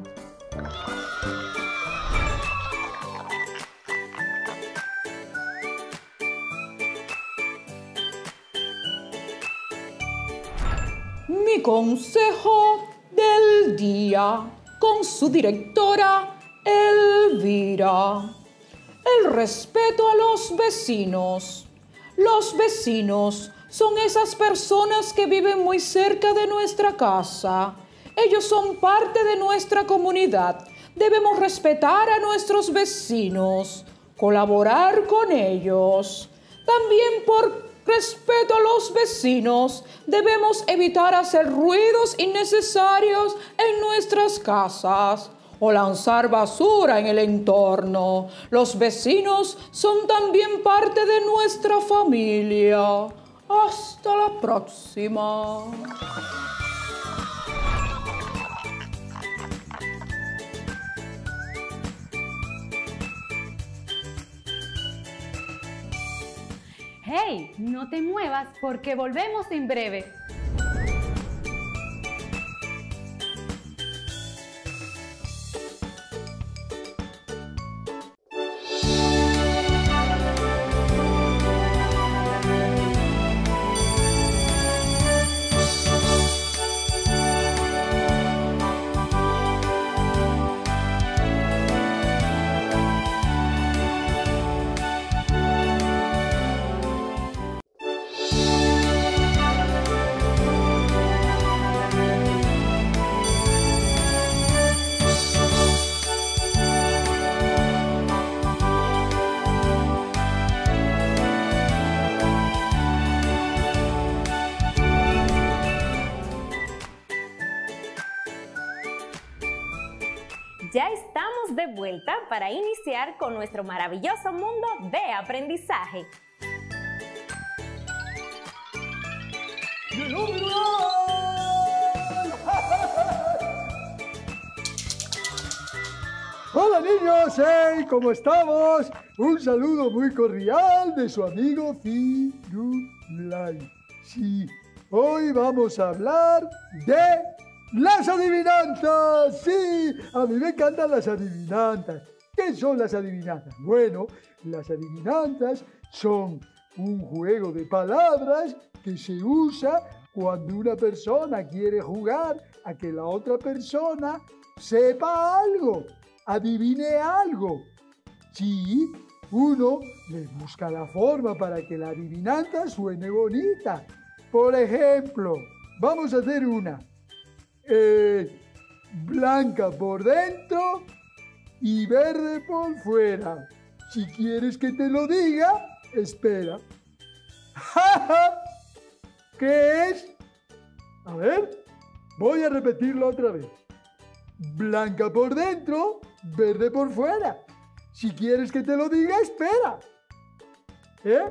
Mi consejo del día con su directora Elvira. El respeto a los vecinos. Los vecinos son esas personas que viven muy cerca de nuestra casa. Ellos son parte de nuestra comunidad. Debemos respetar a nuestros vecinos, colaborar con ellos. También por respeto a los vecinos, debemos evitar hacer ruidos innecesarios en nuestras casas o lanzar basura en el entorno. Los vecinos son también parte de nuestra familia. Hasta la próxima. ¡Hey! No te muevas porque volvemos en breve. Ya estamos de vuelta para iniciar con nuestro maravilloso mundo de aprendizaje. Hola niños, hey, ¿cómo estamos? Un saludo muy cordial de su amigo Firulai. Sí, hoy vamos a hablar de las adivinanzas. Sí, a mí me encantan las adivinanzas. ¿Qué son las adivinanzas? Bueno, las adivinanzas son un juego de palabras que se usa cuando una persona quiere jugar a que la otra persona sepa algo, adivine algo. Sí, uno le busca la forma para que la adivinanza suene bonita. Por ejemplo, vamos a hacer una. Eh, blanca por dentro y verde por fuera. Si quieres que te lo diga, espera. ¿Qué es? A ver, voy a repetirlo otra vez. Blanca por dentro, verde por fuera. Si quieres que te lo diga, espera. ¿Eh?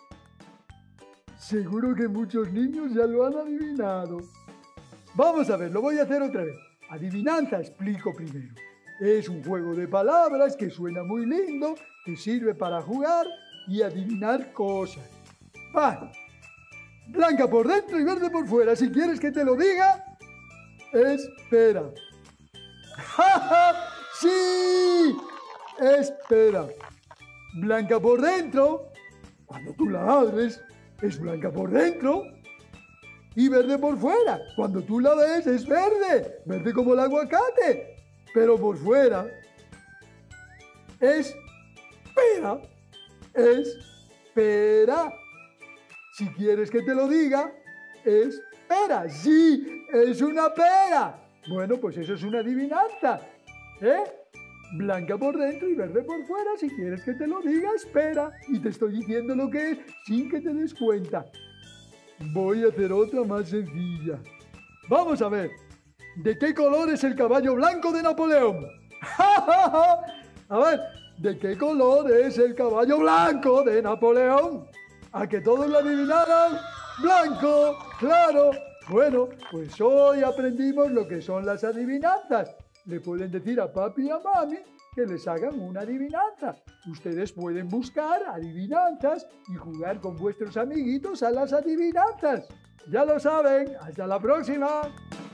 Seguro que muchos niños ya lo han adivinado. Vamos a ver, lo voy a hacer otra vez. Adivinanza, explico primero. Es un juego de palabras que suena muy lindo, que sirve para jugar y adivinar cosas. Va. Blanca por dentro y verde por fuera. Si quieres que te lo diga, espera. ¡Ja, ja! ¡Sí! Espera. Blanca por dentro, cuando tú la abres, es blanca por dentro. Y verde por fuera. Cuando tú la ves es verde, verde como el aguacate. Pero por fuera es pera, es pera. Si quieres que te lo diga, es pera. Sí, es una pera. Bueno, pues eso es una adivinanza. ¿Eh? Blanca por dentro y verde por fuera. Si quieres que te lo diga, espera. Y te estoy diciendo lo que es sin que te des cuenta. voy a hacer otra más sencilla. Vamos a ver. ¿De qué color es el caballo blanco de Napoleón? A ver, ¿de qué color es el caballo blanco de Napoleón? ¿A que todos lo adivinaran? ¡Blanco! ¡Claro! Bueno, pues hoy aprendimos lo que son las adivinanzas. Le pueden decir a papi y a mami que les hagan una adivinanza. Ustedes pueden buscar adivinanzas y jugar con vuestros amiguitos a las adivinanzas. Ya lo saben. ¡Hasta la próxima!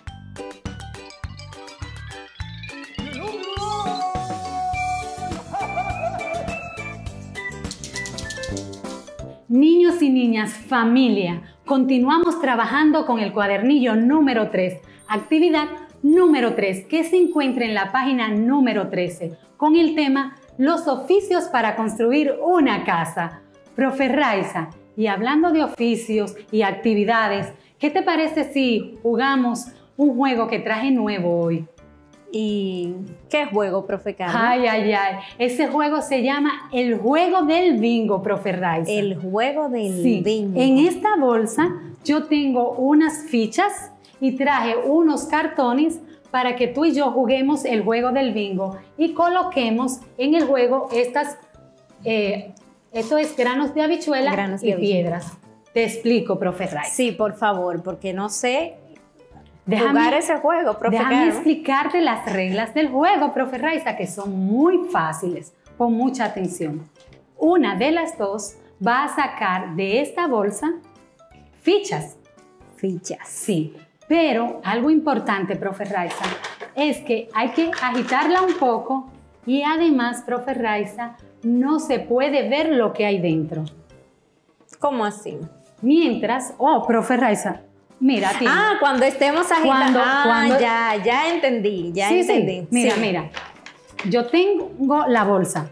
Niños y niñas, familia, continuamos trabajando con el cuadernillo número tres, actividad número tres, que se encuentra en la página número trece, con el tema Los oficios para construir una casa. Profe Raiza, y hablando de oficios y actividades, ¿qué te parece si jugamos un juego que traje nuevo hoy? ¿Y qué juego, profe Carmen? Ay, ay, ay. Ese juego se llama el juego del bingo, profe Raiza. El juego del sí. bingo. En esta bolsa yo tengo unas fichas y traje unos cartones para que tú y yo juguemos el juego del bingo y coloquemos en el juego estas, eh, esto es granos de habichuela Granos de y habichuela. piedras. Te explico, profe Raiza. Sí, por favor, porque no sé Déjame, jugar ese juego, profe Déjame Carmen. explicarte las reglas del juego, profe Raiza, que son muy fáciles. Pon mucha atención. Una de las dos va a sacar de esta bolsa fichas. Fichas. Sí, pero algo importante, profe Raiza, es que hay que agitarla un poco y además, profe Raiza, no se puede ver lo que hay dentro. ¿Cómo así? Mientras, oh, profe Raiza, mira, tío. Ah, cuando estemos agitando. Cuando- ah, cuando- ya, ya entendí, ya sí, entendí. sí. Mira, Sí. mira. Yo tengo la bolsa.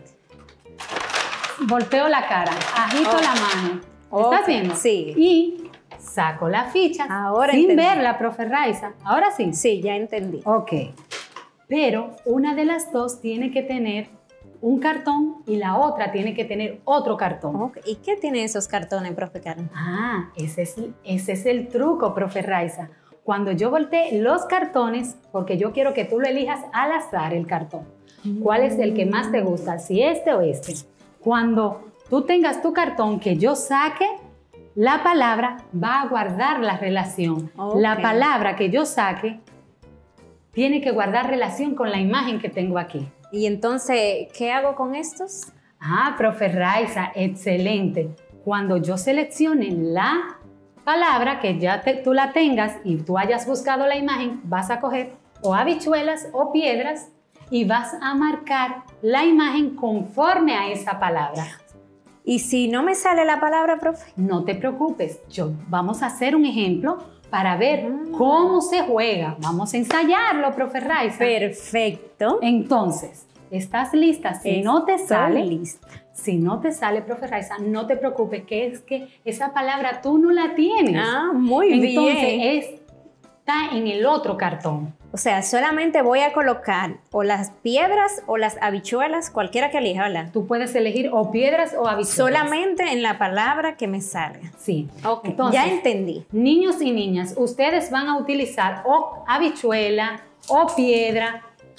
Volteo la cara, agito Oh. la mano. ¿Estás Ok, viendo? sí. Y saco la ficha Ahora sin entendí. verla, profe Raiza. Ahora sí. Sí, ya entendí. Ok. Pero una de las dos tiene que tener un cartón y la otra tiene que tener otro cartón. Ok, ¿y qué tienen esos cartones, profe Carmen? Ah, ese es, ese es el truco, profe Raiza. Cuando yo volteé los cartones, porque yo quiero que tú lo elijas al azar el cartón. ¿Cuál es el que más te gusta? Si este o este. Cuando tú tengas tu cartón que yo saque, la palabra va a guardar la relación. Ok. La palabra que yo saque tiene que guardar relación con la imagen que tengo aquí. Y entonces, ¿qué hago con estos? Ah, profe Raiza, excelente. Cuando yo seleccione la palabra, que ya te- tú la tengas y tú hayas buscado la imagen, vas a coger o habichuelas o piedras y vas a marcar la imagen conforme a esa palabra. ¿Y si no me sale la palabra, profe? No te preocupes, yo, vamos a hacer un ejemplo para ver cómo se juega. Vamos a ensayarlo, profe Raiza. Perfecto. Entonces, ¿estás lista? Si no te Estoy sale, lista. si no te sale, profe Raiza, no te preocupes, que es que esa palabra tú no la tienes. Ah, muy Entonces, bien. es- está en el otro cartón. O sea, solamente voy a colocar o las piedras o las habichuelas, cualquiera que elija, ¿verdad? Tú puedes elegir o piedras o habichuelas. Solamente en la palabra que me salga. Sí. Ok, Entonces, ya entendí. Niños y niñas, ustedes van a utilizar o habichuela, o piedra,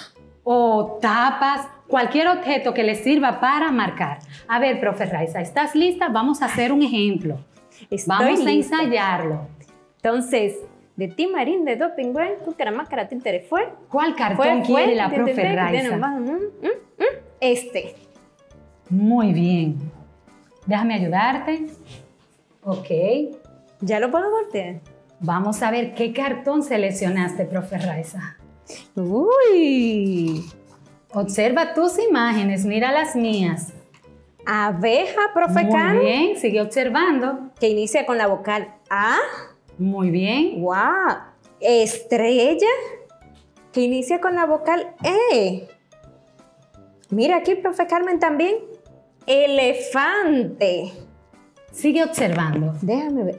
o tapas, cualquier objeto que les sirva para marcar. A ver, profe Raiza, ¿estás lista? Vamos a hacer un ejemplo. Estoy Vamos a lista. ensayarlo. Entonces, de ti, Marín, de doping, güey, tú, caramáscara, títere, fue. ¿Cuál cartón quiere la te- te- profe te- te- Raiza? mm, mm, mm, Este. Muy bien. Déjame ayudarte. Ok. ¿Ya lo puedo voltear? Vamos a ver qué cartón seleccionaste, profe Raiza. Uy. Observa tus imágenes, mira las mías. Abeja, profe Muy Carmen. bien, sigue observando. Que inicia con la vocal A. Muy bien. Wow. Estrella. Que inicia con la vocal E. Mira aquí, profe Carmen, también. Elefante. Sigue observando. Déjame ver.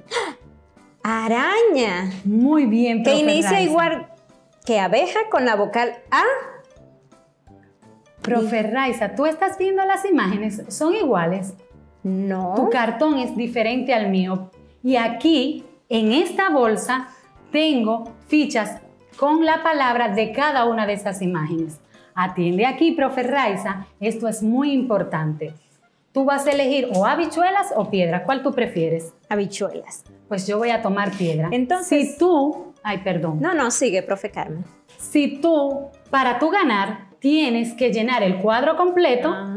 Araña. Muy bien, Que profe inicia Raiza. igual que abeja con la vocal A. Profe Raiza, ¿tú estás viendo las imágenes? ¿Son iguales? No. Tu cartón es diferente al mío. Y aquí En esta bolsa tengo fichas con la palabra de cada una de esas imágenes. Atiende aquí, profe Raiza, esto es muy importante. Tú vas a elegir o habichuelas o piedra. ¿Cuál tú prefieres? Habichuelas. Pues yo voy a tomar piedra. Entonces, si tú... Ay, perdón. No, no, sigue, profe Carmen. Si tú, para tú ganar, tienes que llenar el cuadro completo Ah.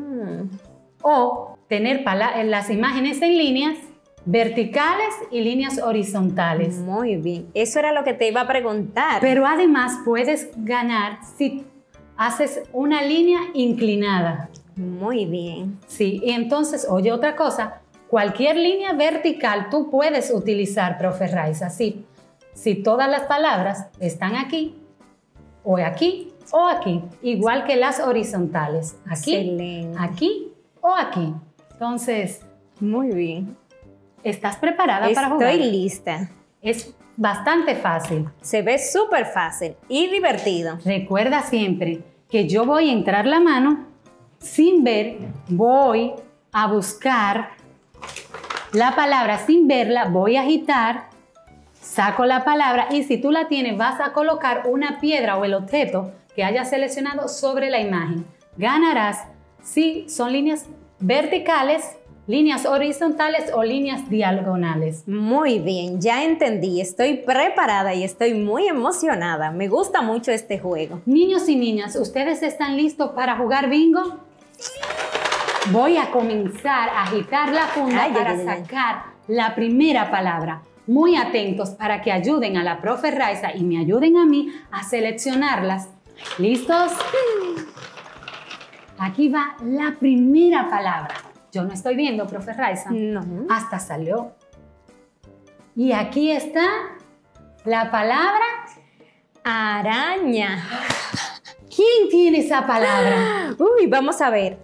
o tener pala- las imágenes en líneas verticales y líneas horizontales. Muy bien. Eso era lo que te iba a preguntar. Pero además puedes ganar si haces una línea inclinada. Muy bien. Sí, y entonces, oye, otra cosa, cualquier línea vertical tú puedes utilizar, profe Raiza, sí. Si todas las palabras están aquí, o aquí, o aquí, igual que las horizontales. Aquí, Excelente. aquí o aquí. Entonces, muy bien. ¿Estás preparada para jugar? Estoy lista. Es bastante fácil. Se ve súper fácil y divertido. Recuerda siempre que yo voy a entrar la mano sin ver, voy a buscar la palabra sin verla, voy a agitar, saco la palabra y si tú la tienes vas a colocar una piedra o el objeto que hayas seleccionado sobre la imagen. Ganarás si son líneas verticales, líneas horizontales o líneas diagonales. Muy bien, ya entendí. Estoy preparada y estoy muy emocionada. Me gusta mucho este juego. Niños y niñas, ¿ustedes están listos para jugar bingo? Voy a comenzar a agitar la funda Ay, para ay, ay, ay. sacar la primera palabra. Muy atentos para que ayuden a la profe Raiza y me ayuden a mí a seleccionarlas. ¿Listos? Aquí va la primera palabra. Yo no estoy viendo, profe Raiza. No. Hasta salió. Y aquí está la palabra araña. ¿Quién tiene esa palabra? Uy, vamos a ver.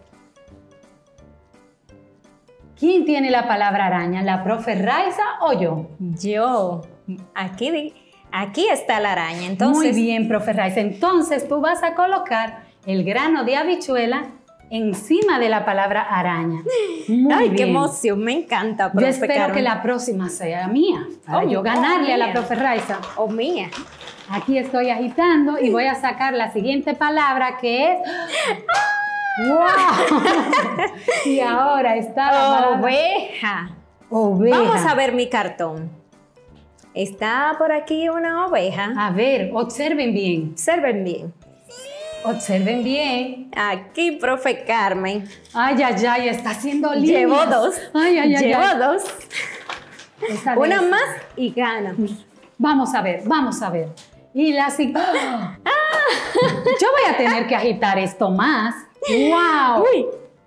¿Quién tiene la palabra araña? ¿La profe Raiza o yo? Yo. Aquí, aquí está la araña. Entonces, Muy bien, profe Raiza. Entonces tú vas a colocar el grano de habichuela encima de la palabra araña. Muy Ay, bien. qué emoción. Me encanta, profe Yo espero Carmen. que la próxima sea mía, para Oh, yo ganarle oh, a la mía. profe Raiza. O mía. Aquí estoy agitando y voy a sacar la siguiente palabra que es... ¡Wow! Y ahora está la palabra... Oveja. Oveja. Vamos a ver mi cartón. Está por aquí una oveja. A ver, observen bien. Observen bien. Observen bien. Aquí, profe Carmen. Ay, ay, ay, está haciendo líneas. Llevo dos. Ay, ay, ay. Llevo ay. dos. Esta Una vez- más y gano. Vamos a ver, vamos a ver. Y la siguiente... Yo voy a tener que agitar esto más. ¡Wow! Uy.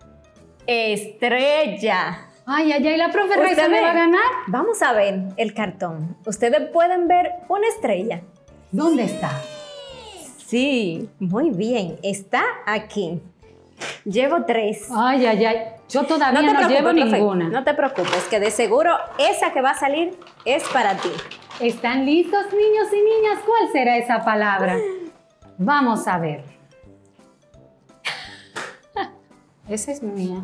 Estrella. Ay, ay, ay, la profe ¿Usted Raiza me ve? va a ganar. Vamos a ver el cartón. Ustedes pueden ver una estrella. ¿Dónde está? Sí, muy bien. Está aquí. Llevo tres. Ay, ay, ay. Yo todavía no, te llevo preocupes, profe. ninguna. No te preocupes, que de seguro esa que va a salir es para ti. ¿Están listos, niños y niñas? ¿Cuál será esa palabra? Vamos a ver. Esa es mía.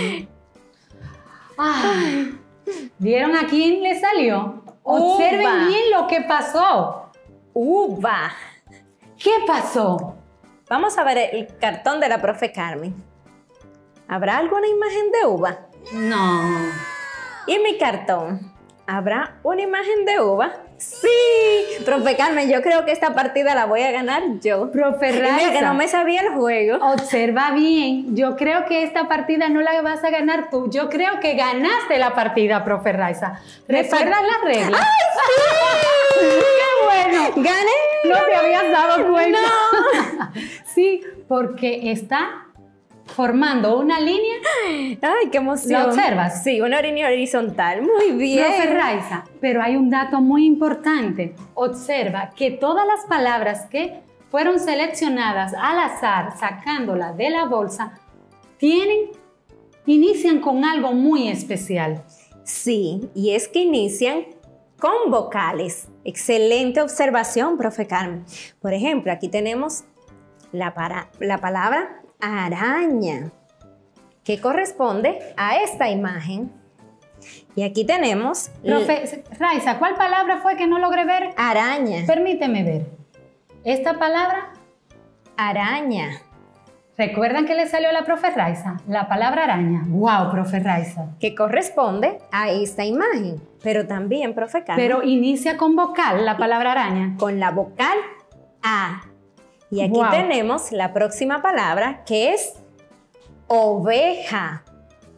Ay. ¿Vieron a quién le salió? Observen Uva. bien lo que pasó. Uva. ¿Qué pasó? Vamos a ver el cartón de la profe Carmen. ¿Habrá alguna imagen de uva? No. ¿Y mi cartón? ¿Habrá una imagen de uva? Sí, profe Carmen, yo creo que esta partida la voy a ganar yo. Profe Y mira Raiza, que no me sabía el juego. observa bien. Yo creo que esta partida no la vas a ganar tú. Yo creo que ganaste la partida, profe Raiza. Me ¿Recuerdas fal- las reglas? ¡Ay, sí! ¡Qué bueno! ¡Gané! No te habías dado cuenta. No. Sí, porque está formando una línea. ¡Ay, qué emoción! ¿La observas? Sí, una línea horizontal. Muy bien. Profe Raiza, pero hay un dato muy importante. Observa que todas las palabras que fueron seleccionadas al azar, sacándolas de la bolsa, tienen, inician con algo muy especial. Sí, y es que inician con vocales. Excelente observación, profe Carmen. Por ejemplo, aquí tenemos la, para, la palabra araña, que corresponde a esta imagen. Y aquí tenemos... Profe, Raiza, ¿cuál palabra fue que no logré ver? Araña. Permíteme ver. ¿Esta palabra? Araña. ¿Recuerdan que le salió a la profe Raiza? La palabra araña. ¡Wow, profe Raiza! Que corresponde a esta imagen. Pero también, profe Carmen. Pero inicia con vocal la palabra araña. Con la vocal A. Y aquí Wow. tenemos la próxima palabra que es oveja.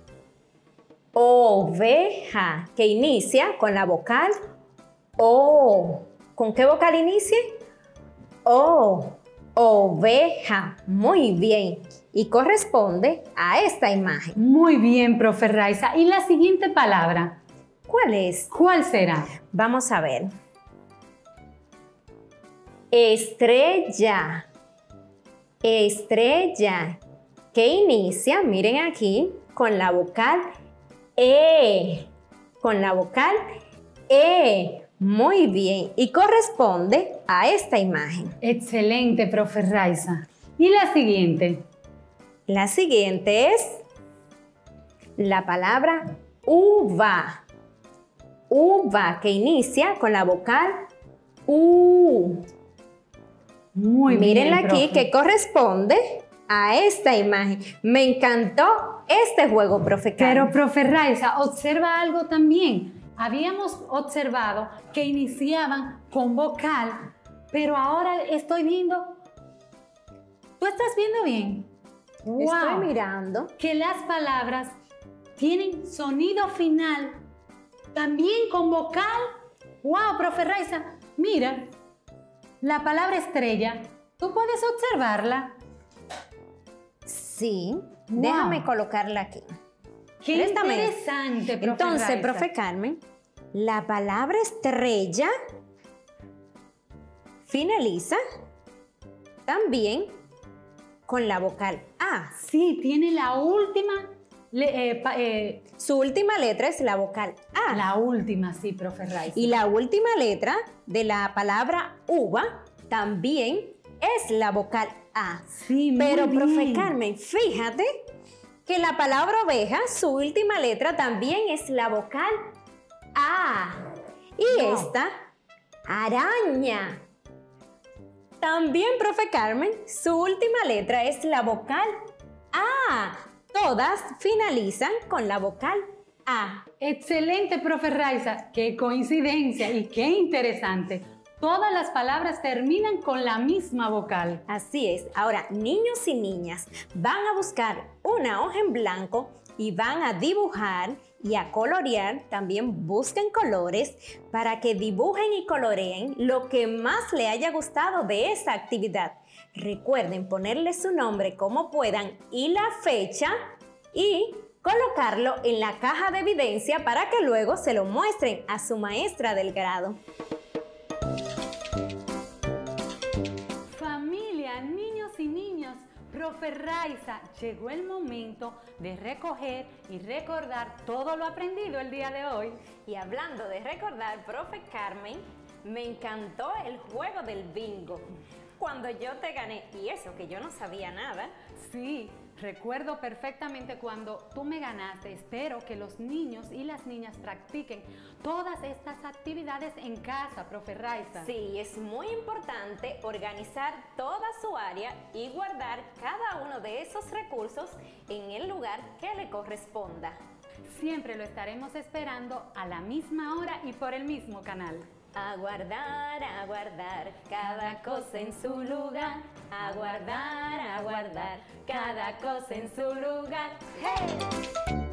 Oveja. Que inicia con la vocal O. ¿Con qué vocal inicia? O. Oveja. Muy bien. Y corresponde a esta imagen. Muy bien, profe Raiza. ¿Y la siguiente palabra? ¿Cuál es? ¿Cuál será? Vamos a ver. Estrella. Estrella. Que inicia, miren aquí, con la vocal E. Con la vocal E. Muy bien. Y corresponde a esta imagen. Excelente, profe Raiza. ¿Y la siguiente? La siguiente es la palabra uva. Uva, que inicia con la vocal U. Muy bien, Mírenla aquí, profe. que corresponde a esta imagen. Me encantó este juego, profe Carmen. Pero, profe Raiza, observa algo también. Habíamos observado que iniciaban con vocal, pero ahora estoy viendo... ¿Tú estás viendo bien? Estoy Wow. mirando. Que las palabras tienen sonido final, también con vocal. ¡Wow, profe Raiza! Mira, la palabra estrella, ¿tú puedes observarla? Sí, Wow. déjame colocarla aquí. ¡Qué Préstame. interesante, profe Entonces, Raiza! profe Carmen, la palabra estrella finaliza también con la vocal A. Sí, tiene la última... le- eh, pa- eh, Su última letra es la vocal A. la última, sí, profe Raiza. Y la última letra de la palabra uva también es la vocal A. Sí, muy Pero, profe bien. Carmen, fíjate que la palabra oveja, su última letra también es la vocal A. Y Wow. esta, araña. También, profe Carmen, su última letra es la vocal A. Todas finalizan con la vocal A. Excelente, profe Raiza. Qué coincidencia y qué interesante. Todas las palabras terminan con la misma vocal. Así es. Ahora, niños y niñas van a buscar una hoja en blanco y van a dibujar y a colorear. También busquen colores para que dibujen y coloreen lo que más le haya gustado de esa actividad. Recuerden ponerle su nombre como puedan y la fecha y colocarlo en la caja de evidencia para que luego se lo muestren a su maestra del grado. Familia, niños y niñas, profe Raiza, llegó el momento de recoger y recordar todo lo aprendido el día de hoy. Y hablando de recordar, profe Carmen, me encantó el juego del bingo. Cuando yo te gané, y eso que yo no sabía nada. Sí, recuerdo perfectamente cuando tú me ganaste. Espero que los niños y las niñas practiquen todas estas actividades en casa, profe Raiza. Sí, es muy importante organizar toda su área y guardar cada uno de esos recursos en el lugar que le corresponda. Siempre lo estaremos esperando a la misma hora y por el mismo canal. A guardar, a guardar cada cosa en su lugar. A guardar, a guardar cada cosa en su lugar. ¡Hey!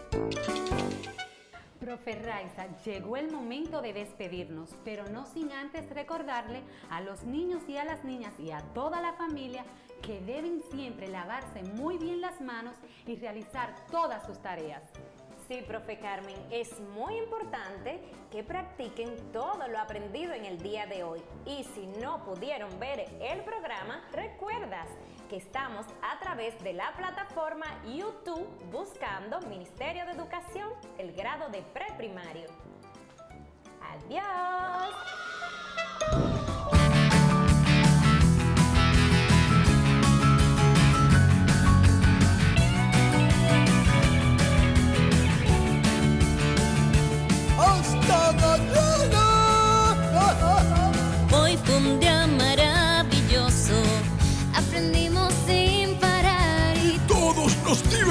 Profe Raiza, llegó el momento de despedirnos, pero no sin antes recordarle a los niños y a las niñas y a toda la familia que deben siempre lavarse muy bien las manos y realizar todas sus tareas. Sí, profe Carmen, es muy importante que practiquen todo lo aprendido en el día de hoy. Y si no pudieron ver el programa, recuerdas que estamos a través de la plataforma YouTube buscando Ministerio de Educación, el grado de preprimario. ¡Adiós!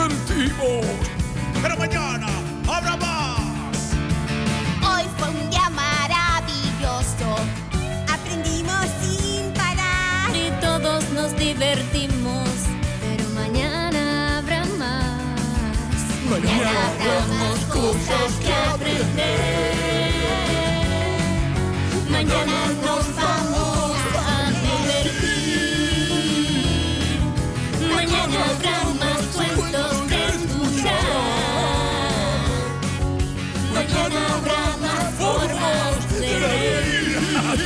divertimos. Pero mañana habrá más. Hoy fue un día maravilloso. Aprendimos sin parar. Y todos nos divertimos. Pero mañana habrá más. Mañana habrá más cosas que aprender. Mañana nos vamos a divertir. Mañana habrá más cuentos que escuchar. Mañana habrá más formas de reír.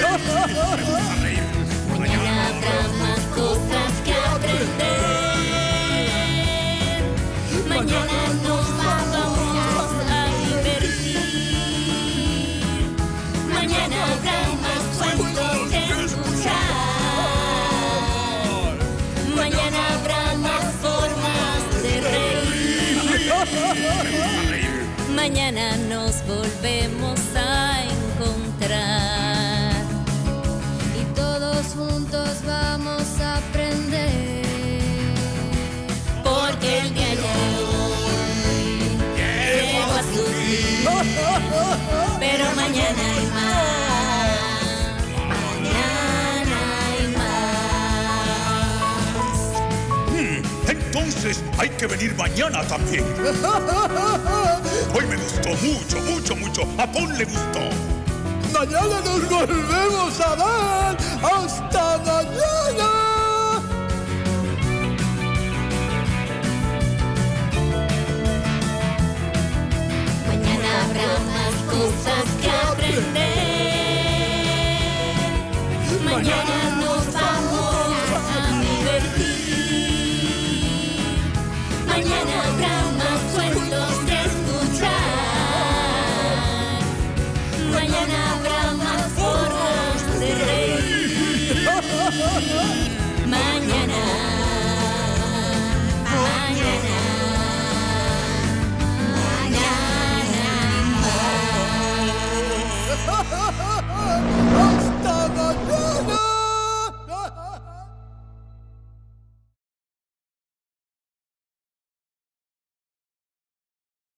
Mañana habrá más cosas que aprender. Mañana nos vamos a divertir. Mañana habrá más cuentos que escuchar. Mañana habrá más formas de reír. Mañana nos volvemos a encontrar. Y todos juntos vamos a aprender. Porque el día de hoy llegó a su fin. Pero mañana hay más. Mañana hay más. Hmm, entonces hay que venir mañana también. Hoy me gustó mucho, mucho, mucho. A Pon le gustó. Mañana nos volvemos a ver. ¡Hasta mañana! Mañana habrá más cosas que aprender. Mañana